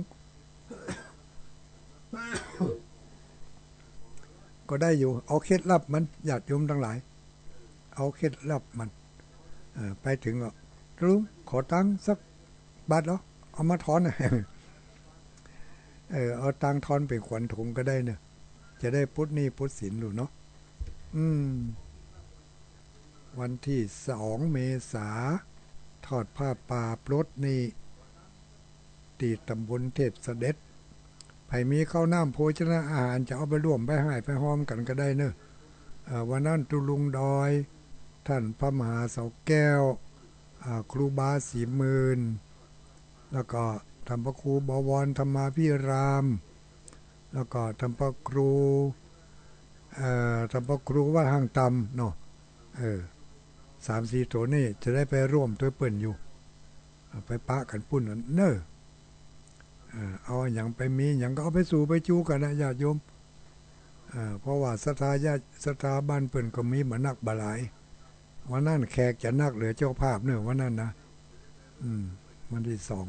ก็ได้อยู่เอาเคล็ดลับมันญาติโยมทั้งหลายเอาเคล็ดลับมันไปถึงก็ทุลุงขอตังค์สักบาทเหรอเอามาทอนนะเออเอาตังค์ทอนเป็นขวัญถุงก็ได้เนี่ยจะได้พุทธนี่พุทธศีลอยู่เนาะอืมวันที่สองเมษาทอดผ้าป่าปลดนี่ตีตำบลเทพเสด็จไผมีข้าวน้ำโภชนะอาหารจะเอาไปร่วมไปให้ไปหอมกันก็ได้เนอะวันนั้นตุลุงดอยท่านพระมหาเสาแก้วครูบาสีหมื่นแล้วก็ธรรมพระครูบวรธรรมาภิรามแล้วก็ธรรมพระครูธรรมพระครูวัดห้างตำเนาะเออสามสี่ตัวนี่จะได้ไปร่วมตัวเปิ่นอยู่ไปปะกันปุ่นเนอะเอาอย่างไปมีอย่างก็เอาไปสู่ไปจูกันนะญาติโยมเพราะว่าสถาญาสถาบันเปิ่นก็มีเหมือนนักบาลายวันนั้นแขกจะนักเหลือเจ้าภาพเนอะวันนั้นนะอืมวันที่สอง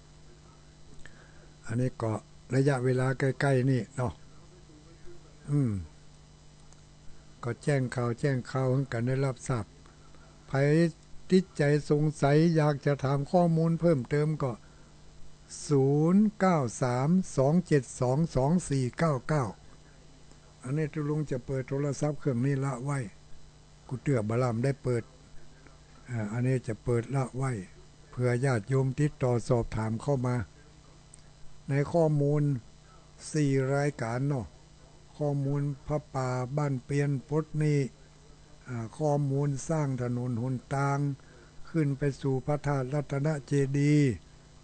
อันนี้ก็ระยะเวลาใกล้ๆนี่เนาะอืมก็แจ้งข่าวแจ้งข่าวให้กันได้รับทราบใครติดใจสงสัยอยากจะถามข้อมูลเพิ่มเติมก็ศูนย์ เก้า สาม สอง เจ็ด สอง สอง สี่ เก้า เก้าอันนี้ทุลุงจะเปิดโทรศัพท์เครื่องนี้ละไว้กูเตือบาลามได้เปิดอ่าอันนี้จะเปิดละไว้เพื่อญาติโยมติดต่อสอบถามเข้ามาในข้อมูลสี่รายการเนาะข้อมูลพระป่าบ้านเปียนปดนี่ข้อมูลสร้างถนนหนทางขึ้นไปสู่พระธาตุรัตนเจดีย์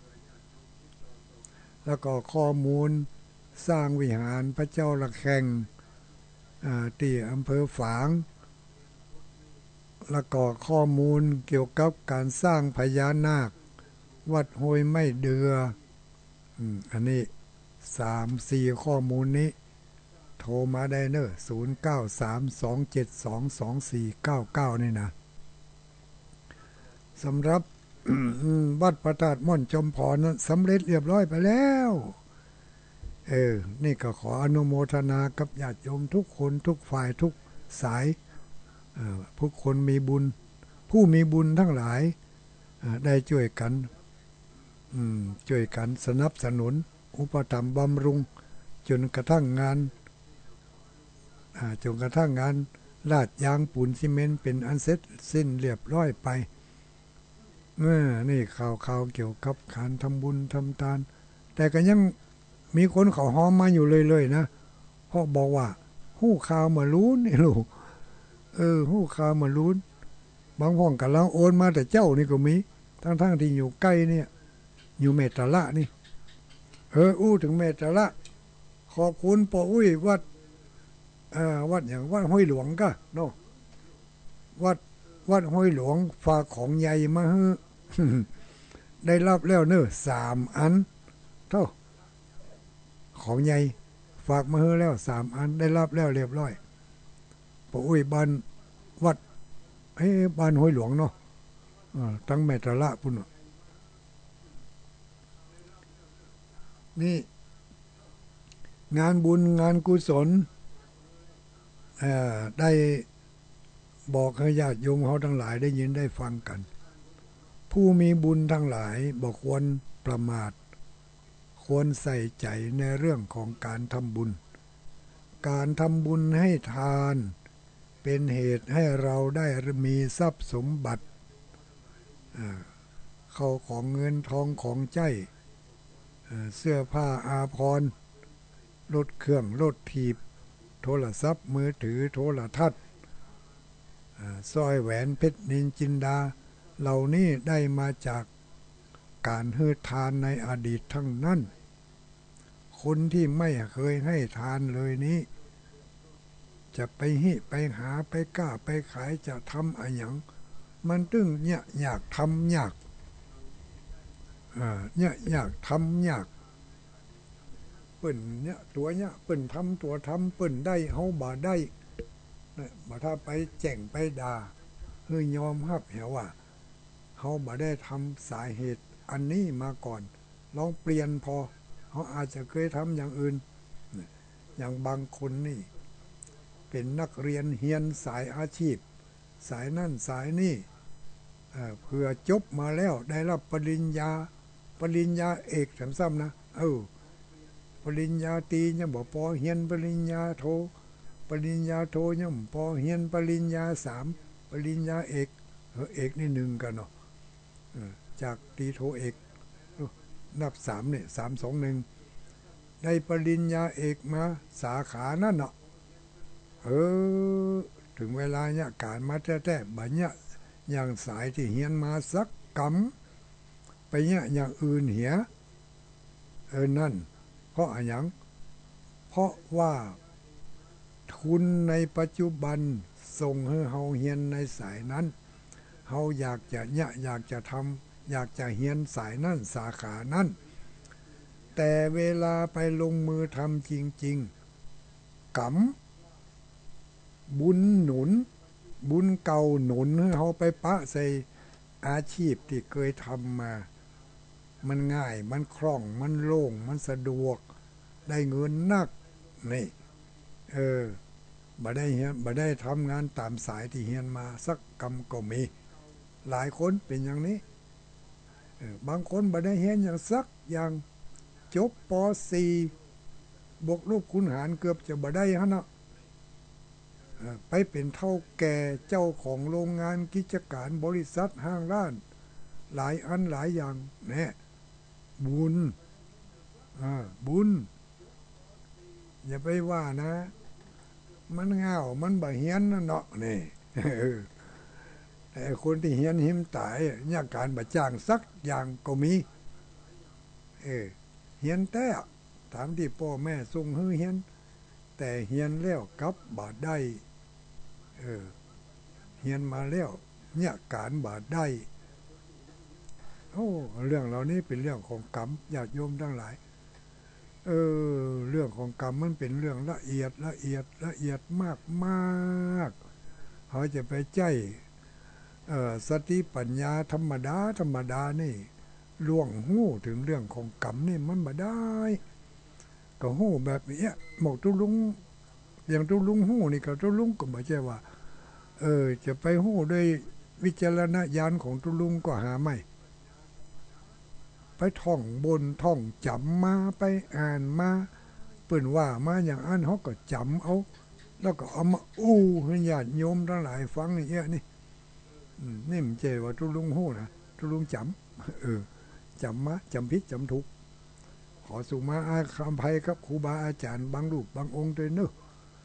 แล้วก็ข้อมูลสร้างวิหารพระเจ้าระฆังที่อำเภอฝางแล้วก็ข้อมูลเกี่ยวกับการสร้างพญานาควัดห้วยไม่เดืออันนี้สามสี่ข้อมูลนี้โทรมาได้เนอะศูนย์เก้าสามสองเจ็ดสองสองสี่เก้าเก้านี่นะสำหรับ วัดพระธาตุม่อนจอมพรนั้นสำเร็จเรียบร้อยไปแล้วเออนี่ก็ขออนุโมทนากับญาติโยมทุกคนทุกฝ่ายทุกสายทุกคนมีบุญผู้มีบุญทั้งหลายได้ช่วยกันช่วยกันสนับสนุนอุปถัมภ์บำรุงจนกระทั่งงานจนกระทั่งงานลาดยางปูนซีเมนต์เป็นอันเสร็จสิ้นเรียบร้อยไปเมื่อนี่ข่าวข่าวเกี่ยวกับการทำบุญทำทานแต่ก็ยังมีคนเขาห้อมมาอยู่เลยๆนะเพราะบอกว่าหู้ข่าวมาลุ้นนี่ลูกเออหู้ข่าวมาลุ้นบางห้องกับเราโอนมาแต่เจ้านี่ก็มีทั้งๆที่อยู่ใกล้เนี่ยอยู่เมตละนี่เอออู้ถึงเมตละขอบคุณปู่อุ้ยวัดเอ่อวัดอย่างวัดห้วยหลวงก็เนาะวัดวัดห้วยหลวงฝากของใหญ่มาให้ ได้รับแล้วเนอะสามอันเท่าของใหญ่ฝากมาให้แล้วสามอันได้รับแล้วเรียบร้อยปู่อุ้ยบ้านวัดเอ้บ้านห้วยหลวงเนาะทั้งเมตละปุ่นนี่งานบุญงานกุศลได้บอกให้ญาติโยมเขาทั้งหลายได้ยินได้ฟังกันผู้มีบุญทั้งหลายบอกควรประมาทควรใส่ใจในเรื่องของการทำบุญการทำบุญให้ทานเป็นเหตุให้เราได้มีทรัพย์สมบัติเข้าของเงินทองของใจเสื้อผ้าอาภรณ์รถเครื่องรถถีบโทรศัพท์มือถือโทรทัศน์สร้อยแหวนเพชรนินจินดาเหล่านี้ได้มาจากการให้ทานในอดีตทั้งนั้นคนที่ไม่เคยให้ทานเลยนี้จะไปหิไปหาไปกล้าไปขายจะทำอะไรอย่างมันตึงเนี่ยอยากทำอยากเนี่ยอยากทำอยากเปิ่นเนี่ยตัวเนี่ยเปิ่นทำตัวทำเปิ่นได้เฮาบ่ได้บ่ถ้าไปแจ้งไปด่าเฮ้ยยอมรับเหรอว่าเฮาบ่ได้ทำสาเหตุอันนี้มาก่อนลองเปลี่ยนพอเขาอาจจะเคยทำอย่างอื่นอย่างบางคนนี่เป็นนักเรียนเรียนสายอาชีพสายนั่นสายนี่เพื่อจบมาแล้วได้รับปริญญาปริญญาเอกซ้ำๆนะเออปริญญาตรียังบอกพอเรียนปริญญาโทปริญญาโทยังพอเรียนปริญญาสามปริญญาเอกเออเอกนี่หนึ่งกันเนาะจากตรีโทเอกนับสามเนี่ยสามสองหนึ่งได้ปริญญาเอกมาสาขานั่นเนาะเออถึงเวลาเนี่ยการมาแท้ๆบัดเนี่ยอย่างสายที่เฮียนมาสักกำไปเนี่ยอย่างอื่นเหียเออนั่นเพราะอะไรอย่างเพราะว่าทุนในปัจจุบันส่งให้เฮาเฮียนในสายนั้นเฮาอยากจะเนี่ยอยากจะทำอยากจะเฮียนสายนั้นสาขานั้นแต่เวลาไปลงมือทำจริงๆกำบุญหนุนบุญเก่าหนุนให้เขาไปปะใส่อาชีพที่เคยทำมามันง่ายมันคล่องมันโล่งมันสะดวกได้เงินนักนี่เออบ่ได้เฮียนบ่ได้ทำงานตามสายที่เฮียนมาสักกำก็มีหลายคนเป็นอย่างนี้เออบางคนบ่ได้เฮียนอย่างสักอย่างจบป.สี่ บวกลบคูณหารเกือบจะบ่ได้ฮะเนาะไปเป็นเท่าแก่เจ้าของโรงงานกิจการบริษัทห้างร้านหลายอันหลายอย่างเนี่ยบุญอ่าบุญอย่าไปว่านะมันเงามันบ่เฮียนนะเนาะนี่แต่คนที่เฮียนหิมตายเนี่ยการบ่จ้างสักอย่างก็มีเออเฮียนแต่ตามที่พ่อแม่ส่งให้เฮียนแต่เฮียนแล้วกลับบาดได้เออเฮียนมาแล้วเนี่ยการบาดได้โอ้เรื่องเหล่านี้เป็นเรื่องของกรรมญาติโยมทั้งหลายเออเรื่องของกรรมมันเป็นเรื่องละเอียดละเอียดละเอียดมากมากเขาจะไปใจเออสติปัญญาธรรมดาธรรมดานี่ล่วงหู้ถึงเรื่องของกรรมนี่มันมาได้ก็หู้แบบนี้หมกตุลุงอย่างตุลุงหู้นี่ก็ตุลุงก็ไม่ใช่ว่าเออจะไปหู้ด้วยวิจารณญาณของตุลุงก็หาไม่ไปท่องบนท่องจำมาไปอ่านมาเปิ่นว่ามาอย่างอันเขาก็จำเอาแล้วก็เอามาอู้ให้ญาติโยมทั้งหลายฟังอย่างเงี้ยนี่นี่มันเจว่าตุลุงหู้นะตุลุงจำเออจำมาจำพิษจำทุกขอสุมาอาคำภัยครับครูบาอาจารย์บางรูปบางองค์ด้วยเนอะ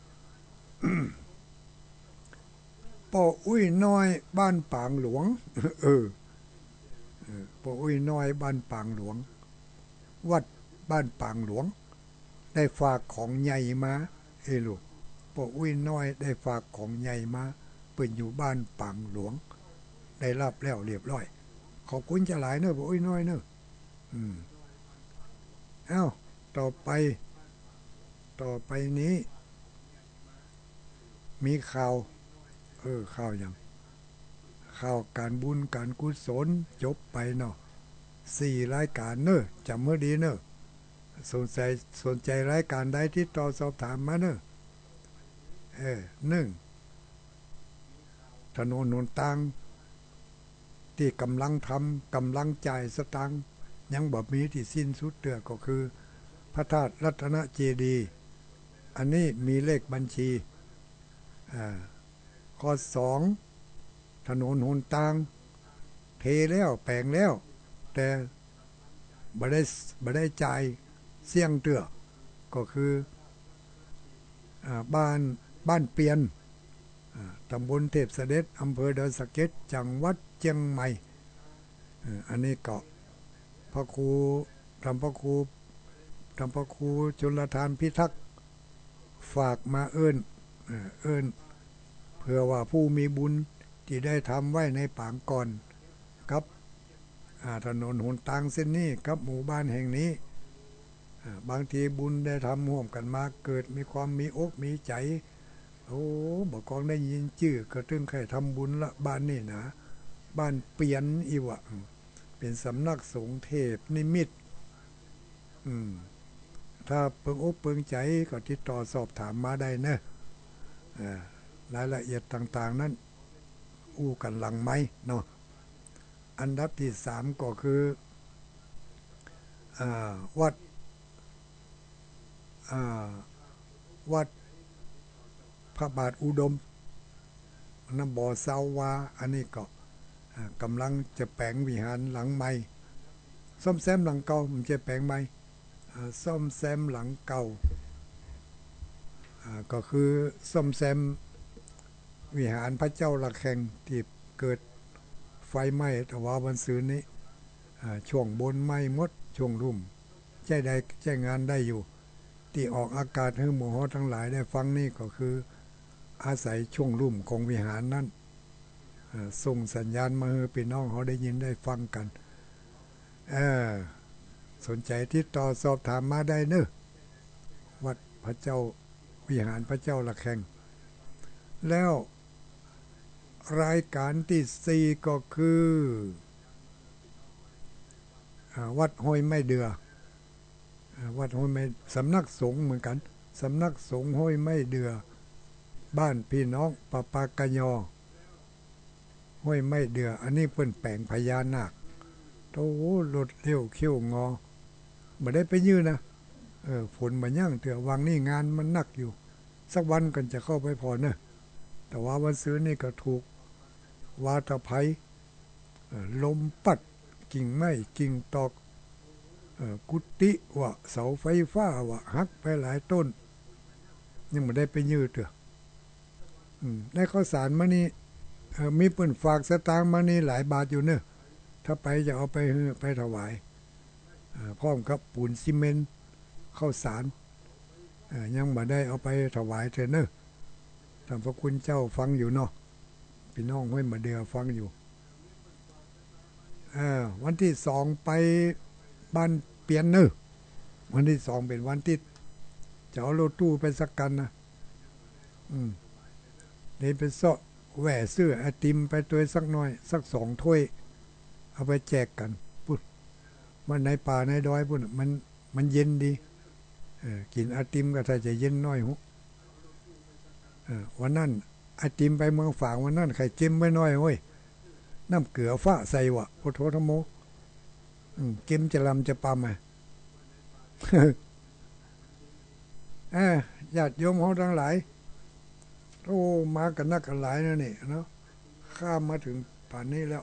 ป่ออุ้ยน้อยบ้านปางหลวงเออป่ออุ้ยน้อยบ้านปางหลวงวัดบ้านปางหลวงได้ฝากของใหญ่มาเอลูกป่ออุ้ยน้อยได้ฝากของใหญ่มาเปิดอยู่บ้านปางหลวงได้รับแล้วเรียบร้อยขอบคุณจะหลายเนอะป่ออุ้ยน้อยเนอะอืมเอ้าต่อไปต่อไปนี้มีข่าวเออข่าวอย่างข่าวการบุญการกุศลจบไปเนาะสี่รายการเนอะจำเมื่อดีเนอะสนใจสนใจรายการใดที่ต่อสอบถามมาเนอะเออหนึ่งถนนหนทางที่กำลังทำกำลังจ่ายสตางค์ยังบ่มีที่สิ้นสุดเตือก็คือพระธาตุรัตนเจดีย์อันนี้มีเลขบัญชีอ่าข้อสองถนนหนทางเทแล้วแปลงแล้วแต่บ่ได้บ่ได้จ่ายเสี่ยงเตือก็คืออ่าบ้านบ้านเปียนตำบลเทพเสด็จอำเภอดอยสะเก็ดจังหวัดเชียงใหม่อันนี้ก็พระครูทำพระครูทำพระครูชลทานพิทักษ์ฝากมาเอิ้นเอิ้นเพื่อว่าผู้มีบุญที่ได้ทำไว้ในปางก่อนกับถนนหนทางเส้นนี้กับหมู่บ้านแห่งนี้บางทีบุญได้ทำร่วมกันมาเกิดมีความมีอกมีใจโอ้บอกกองได้ยินชื่อก็ถึงใครทำบุญละบ้านนี่นะบ้านเปียนอีวะเป็นสำนักสงฆ์เทพนิมิตอืมถ้าเปิงอกเปิงใจก็ติดต่อสอบถามมาได้นะรายละเอียดต่างๆนั้นอู้กันหลังไหมเนาะอันดับที่สามก็คืออ่าวัดอ่าวัดพระบาทอุดมน้ำบ่อเซาวาอันนี้ก็กำลังจะแปลงวิหารหลังใหม่ซ่อมแซมหลังเก่ามันจะแปลงใหม่ซ่อมแซมหลังเก่าก็คือซ่อมแซมวิหารพระเจ้าระฆังที่เกิดไฟไหม้แต่ว่าวันซื้อนี้ช่วงบนไหม้หมดช่วงรุ่มใช้ได้ใช้งานได้อยู่ที่ออกอากาศให้หมู่ฮอทั้งหลายได้ฟังนี่ก็คืออาศัยช่วงรุ่มของวิหารนั้นส่งสัญญาณมาให้พี่น้องเขาได้ยินได้ฟังกันเออสนใจติดต่อสอบถามมาได้เนอะวัดพระเจ้าวิหารพระเจ้าระฆังแล้วรายการที่สี่ก็คือวัดห้วยไม้เดือวัดห้วยไม้สำนักสงฆ์เหมือนกันสำนักสงฆ์ห้วยไม้เดือบ้านพี่น้องปะปากะยอห้วยไม้เดืออันนี้เพิ่นแปลงพญานาคโอ้รถเร็วเขี้ยวงอบ่ได้ไปยืนนะเออฝนมายั่งเถื่อวังนี่งานมันหนักอยู่สักวันกันจะเข้าไปพอเนอะแต่ว่าวันซื้อนี่ก็ถูกวาตภัยลมปัดกิ่งไม้กิ่งตอกเอ่อกุฏิวะเสาไฟฟ้าวะหักไปหลายต้นยังไม่ได้ไปยืดเถอะอืมได้ข้าวสารมานี่เอ่อมีเปิ่นฝากสตางค์มานี่หลายบาทอยู่เนอะถ้าไปจะเอาไปเฮ้อไปถวายเอ่อพร้อมกับปูนซีเมนต์ข้าวสารเอ่อยังไม่ได้เอาไปถวายเถอะเนอะท่านพระคุณเจ้าฟังอยู่เนาะพี่น้องห้วยมาเดือฟังอยู่เออวันที่สองไปบ้านเปียนเนอะวันที่สองเป็นวันที่จะเอารถตู้ไปสักกันนะอืมนี่เป็นเสาะแหว่เสื้อไอติมไปตัวสักหน่อยสักสองถ้วยเอาไปแจกกันปุ๊บมันในป่าในดอยปุ๊บมันมันเย็นดีเออกินไอติมก็ถ้าจะเย็นน้อยหุเออวันนั้นไอติมไปเมืองฝางวันนั้นไข่เจิ้มไว้น้อยเว้ยน้ำเกลือฟ้าใส่วะพุทโธธโมอืมเก็มจะลำจะปำอ่ะเออญาติโยมเขาทั้งหลายโอ้มากันนักกันหลายนะนี่เนาะข้ามมาถึงป่านนี้แล้ว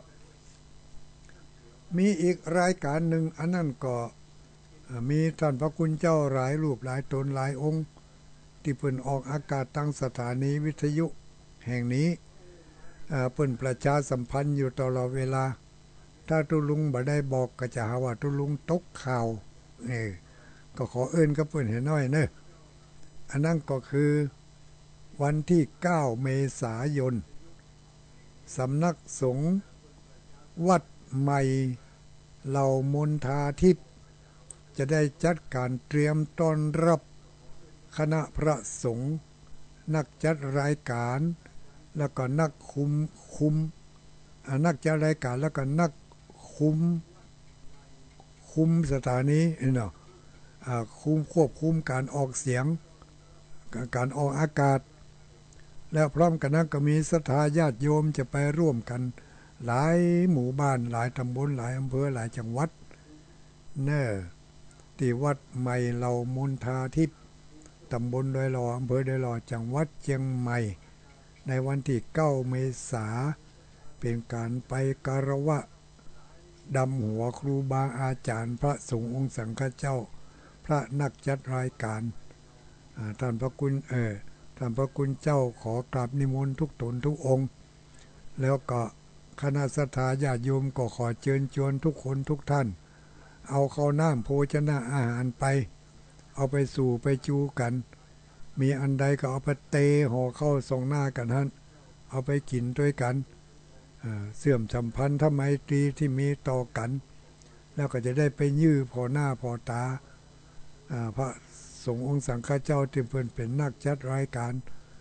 มีอีกรายการหนึ่งอันนั้นก็มีท่านพระคุณเจ้าหลายรูปหลายตนหลายองค์ที่เพิ่นออกอากาศตั้งสถานีวิทยุแห่งนี้เพิ่นประชาสัมพันธ์อยู่ตลอดเวลาถ้าตุลุงบ่ได้บอกก็จะหาว่าตุลุงตกข่าวเออก็ขอเอิ้นกับเพิ่นให้น้อยเนอะอันนั้นก็คือวันที่เก้าเมษายนสำนักสงฆ์วัดใหม่เหล่ามนทาทิพย์จะได้จัดการเตรียมต้อนรับคณะพระสงฆ์นักจัดรายการแล้วก็นักคุมคุมนักจัดรายการแล้วก็นักคุมคุมสถานีเนาะคุมควบคุมการออกเสียงการออกอากาศและพร้อมกันนั้นก็มีศรัทธาญาติโยมจะไปร่วมกันหลายหมู่บ้านหลายตำบลหลายอำเภอหลายจังหวัดเน่ที่วัดใหม่เหล่ามนทาทิพย์ตำบลดอยหล่ออำเภอดอยหล่อจังหวัดเชียงใหม่ในวันที่เก้าเมษาเป็นการไปการวะดำหัวครูบาอาจารย์พระสงฆ์องค์สังฆเจ้าพระนักจัดรายการท่านพระคุณเออท่านพระคุณเจ้าขอกราบนิมนต์ทุกตนทุกองค์แล้วก็คณะศรัทธาญาติโยมก็ขอเชิญชวนทุกคนทุกท่านเอาข้าวน้ำโภชนะอาหารไปเอาไปสู่ไปจูกันมีอันใดก็เอาไปเตะห่อเข้าส่งหน้ากันท่านเอาไปกินด้วยกันเสื่อมสัมพันธไมตรีที่มีต่อกันแล้วก็จะได้ไปยื้อพอหน้าพอตาพระสงฆ์องค์สังฆเจ้าที่เพิ่นเป็นนักจัดรายการ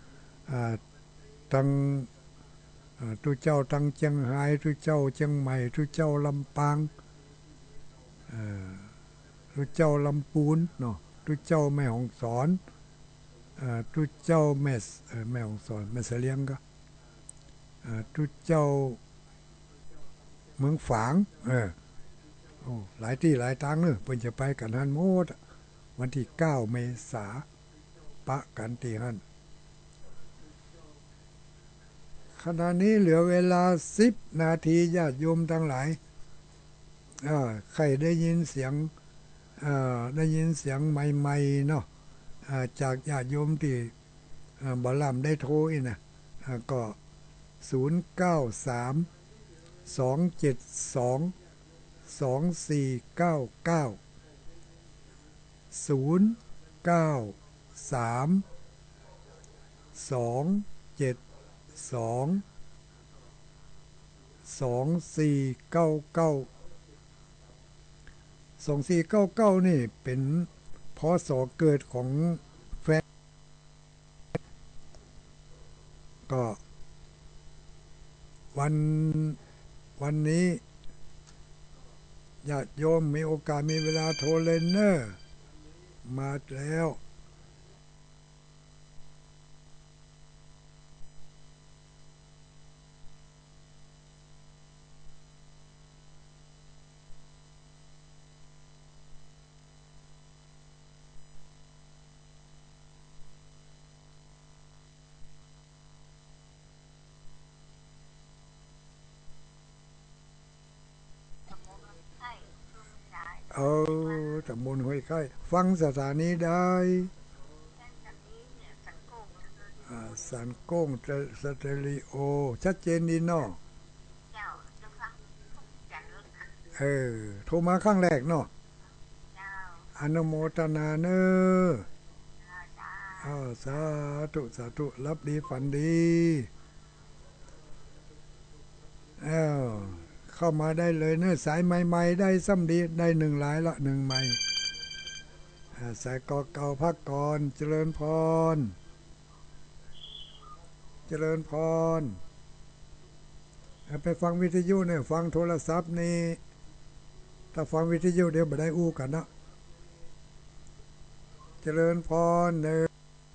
ทั้งทุเจ้าทั้งเชียงรายทุเจ้าเชียงใหม่ทุเจ้าลำปางทุเจ้าลำปูนเนาะทุเจ้าแม่ฮ่องสอนทุเจ้าแม่แม่ฮ่องสอนแม่เสลียงก็ทุเจ้าเมืองฝางเออโอ้หลายที่หลายทางเนอะเพิ่นจะไปกันฮันโมดวันที่เก้าเมษาปะกันที่ฮันขณะนี้เหลือเวลาสิบนาทีญาติโยมทั้งหลายใครได้ยินเสียงได้ยินเสียงใหม่ๆเนาะจากญาติโยมที่บอลลัมได้โทรอีกนะก็ศูนย์เก้าสามสองเจ็ดสองสองสี่เก้าเก้าศูนย์เก้าสามสองเจ็ดสองสองสี่เก้าเก้าสองสี่เก้าเก้านี่เป็นพศเกิดของแฟนก็วันวันนี้ญาติโยมมีโอกาสมีเวลาโทรเลนเนอร์มาแล้วเอาตำบลห้วยไข่ฟังสถานีได้สันโก้งสเตอริโอชัดเจนดีเนาะเออโทรมาครั้งแรกเนาะอนุโมทนาเนออ้าวสาธุสาธุรับดีฝันดีอ้าวเข้ามาได้เลยเนอะสายใหม่ๆได้ซ้ำดีได้หนึ่งหลายละหนึ่งใหม่สายกอเก่าพักก่อนเจริญพรเจริญพรไปฟังวิทยุเนี่ยฟังโทรศัพท์นี่ถ้าฟังวิทยุเดี๋ยวไม่ได้อู้กันนะเจริญพรเนอ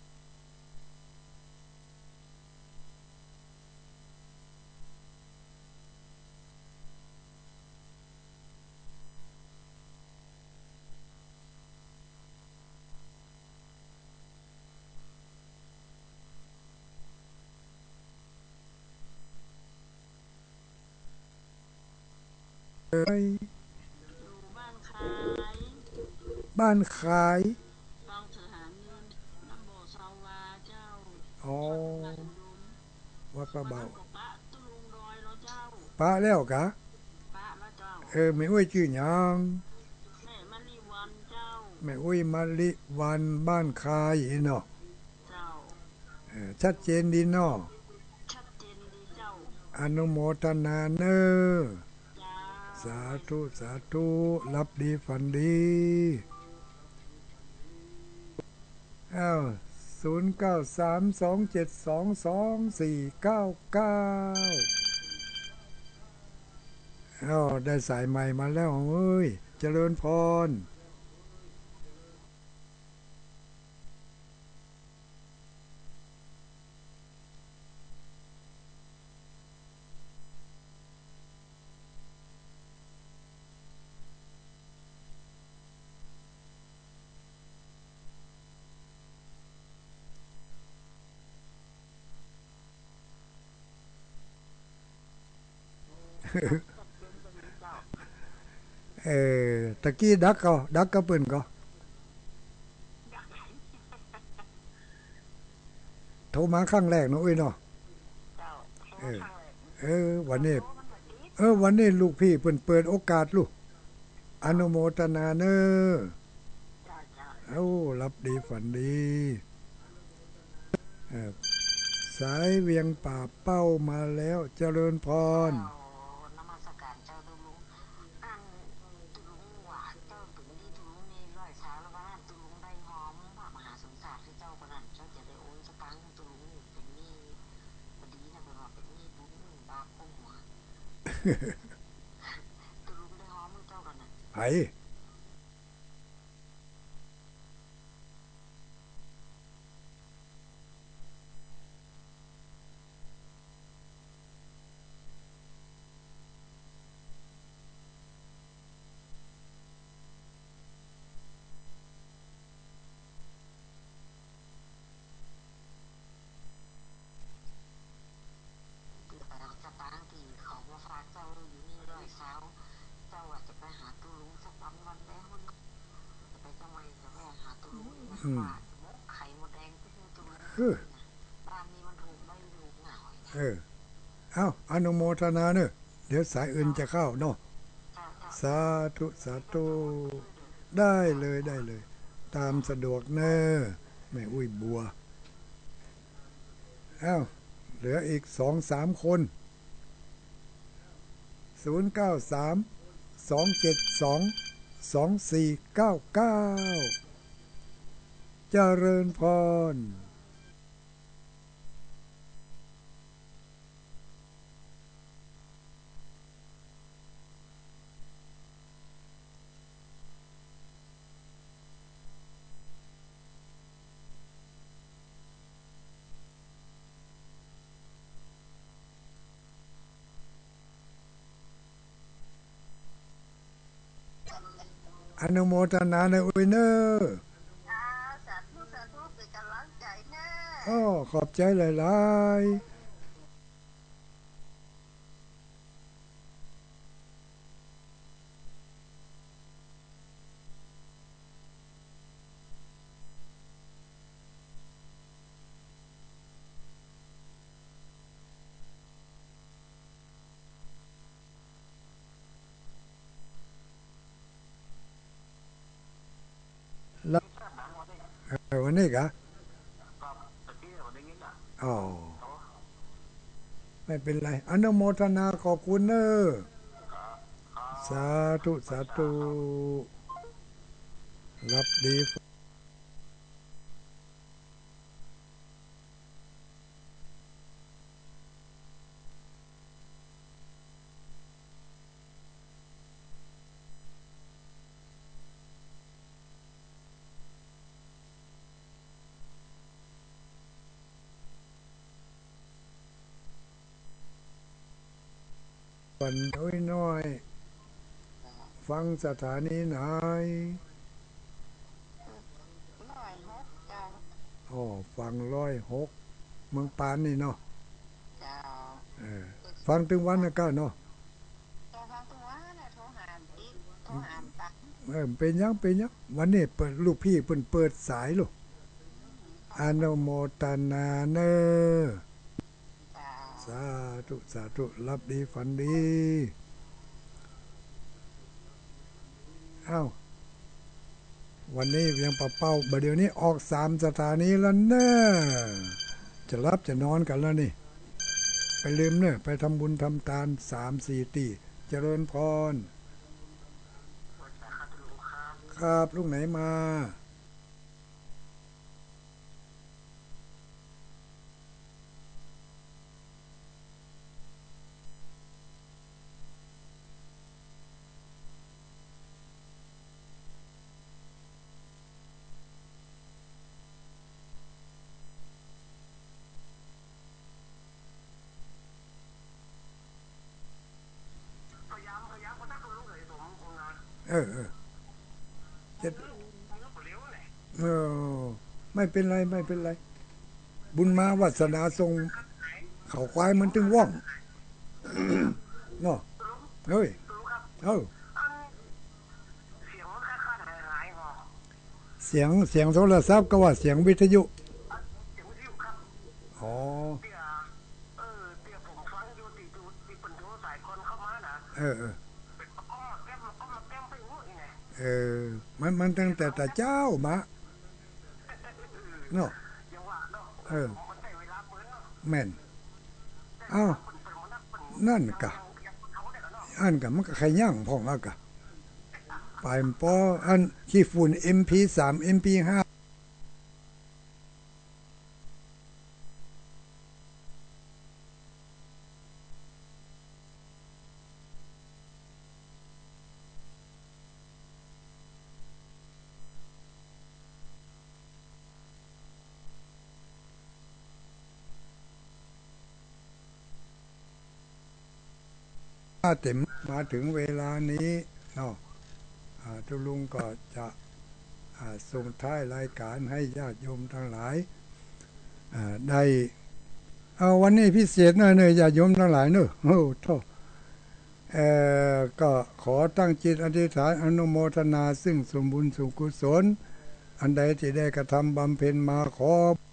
บ้านขายบ้านขายบางสถานีน้ำบ่อสาวาเจ้าอ๋อวัดประเบาปะตุลุงดอยแล้วเจ้าปะแล้วกะปะแล้วเจ้าเออไม่อุ้ยชื่อหยังแม่มะลิวันเจ้าไม่อุ้ยมะลิวันบ้านคายเนาะเจ้าชัดเจนดีเนาะชัดเจนดีเจ้าอนุโมทนาเนอสาธุสาธุรับดีฝันดีอ้าวศูนย์เก้าสามสองเจ็ดสองสองสี่เก้าเก้าอ้าวได้สายใหม่มาแล้วเอ้ยเจริญพรเออตะกี้ดักก็ดักก็เปิ่นก็โทรมาครั้งแรกเนาะอุ้ยเนาะเออเออวันนี้เออวันนี้ลูกพี่เปิ่นเปิดโอกาสลูกอนุโมทนาเนอเอ้ารับดีฝันดีเออสายเวียงป่าเป้ามาแล้วเจริญพรไผอืมเออเออเอ้าอนุโมทนาเนอะเดี๋ยวสายอื่นจะเข้าเนาะสาธุสาธุได้เลยได้เลยตามสะดวกเนอะแม่อุ้ยบัวเอ้าเหลืออีกสองสามคนศูนย์เก้าสามสองเจ็ดสองสองสี่เก้าเก้าเจริญพรอนุโมทนาในอุ้ยเนอสาธุสาธุเป็นกำลังใจแน่อ๋อขอบใจหลายวันนี้กะครับตะกี้เราได้ยินอ่ะอ๋อเขาไม่เป็นไรอนุโมทนาขอบคุณเนอะครับครัสาบธุประสาธุชาครับรับดีวันน้อยน้อยฟังสถานีไหนร้อยหกเจ้าอ๋อฟังร้อยหกเมืองปานนี่เนาะเจ้าเออฟังถึงวันนะก้าเนาะเจ้าฟังตัวน่ะโทรหามอีกโทรหามตักเออเป็นยังเป็นยังวันนี้เปิดลูกพี่เปิ่นเปิดสายลูกอนุโมทนาเนอเจ้าสาธุสาธุรับดีฝันดีเอ้าวันนี้ยังปะเป้าบัดเดี๋ยวนี้ออกสามสถานีแล้วเนอะจะรับจะนอนกันแล้วนี่ไปลืมเนอะไปทำบุญทำทานสามสี่ตีเจริญพรประชาครับลุงครับครับลูกไหนมาพยายามพยายามคนนั้นคนรู้เลยผมผมนะเออเออจะเออผมก็เลี้ยวเลยเออไม่เป็นไรไม่เป็นไรบุญมาวัสนาทรงเขาควายมันถึงว่องเนาะลุงเฮ้ยลุงครับเอ้าอันเสียงมันคล้ายๆหายหายหรอเสียงเสียงโทรศัพท์ก็ว่าเสียงวิทยุอันเสียงวิทยุครับอ๋อเตี่ยเออเตี่ยผมฟังอยู่ติดูติเป็นโทรสายคนเข้ามานะเออเออเป็นก็มาแก้มก็มาแก้มไปงูอีไงเออมันมันตั้งแต่แต่เจ้ามาเนาะยังว่าเนาะเออมันได้เวลาเปิดเนาะแม่นแต่เอ้าว่าเป็นเป็นมันนักเป็นนั่นยังกะยังยังเขาได้กันเนาะอันกะมันก็ขย่างพ่องอะกะไปมปออันขี้ฝุ่น เอ็ม พี สาม เอ็ม พี ห้าเต็มมาถึงเวลานี้เนาะอ่าทุกลุงก็จะอ่าส่งท้ายรายการให้ญาติโยมทั้งหลายอ่าได้เอาวันนี้พิเศษหน่อยเนอะญาติโยมทั้งหลายเนอะโอ้โทษเอ่อก็ขอตั้งจิตอธิษฐานอนุโมทนาซึ่งสมบุญสุกุศลอันใดที่ได้กระทำบำเพ็ญมาขอ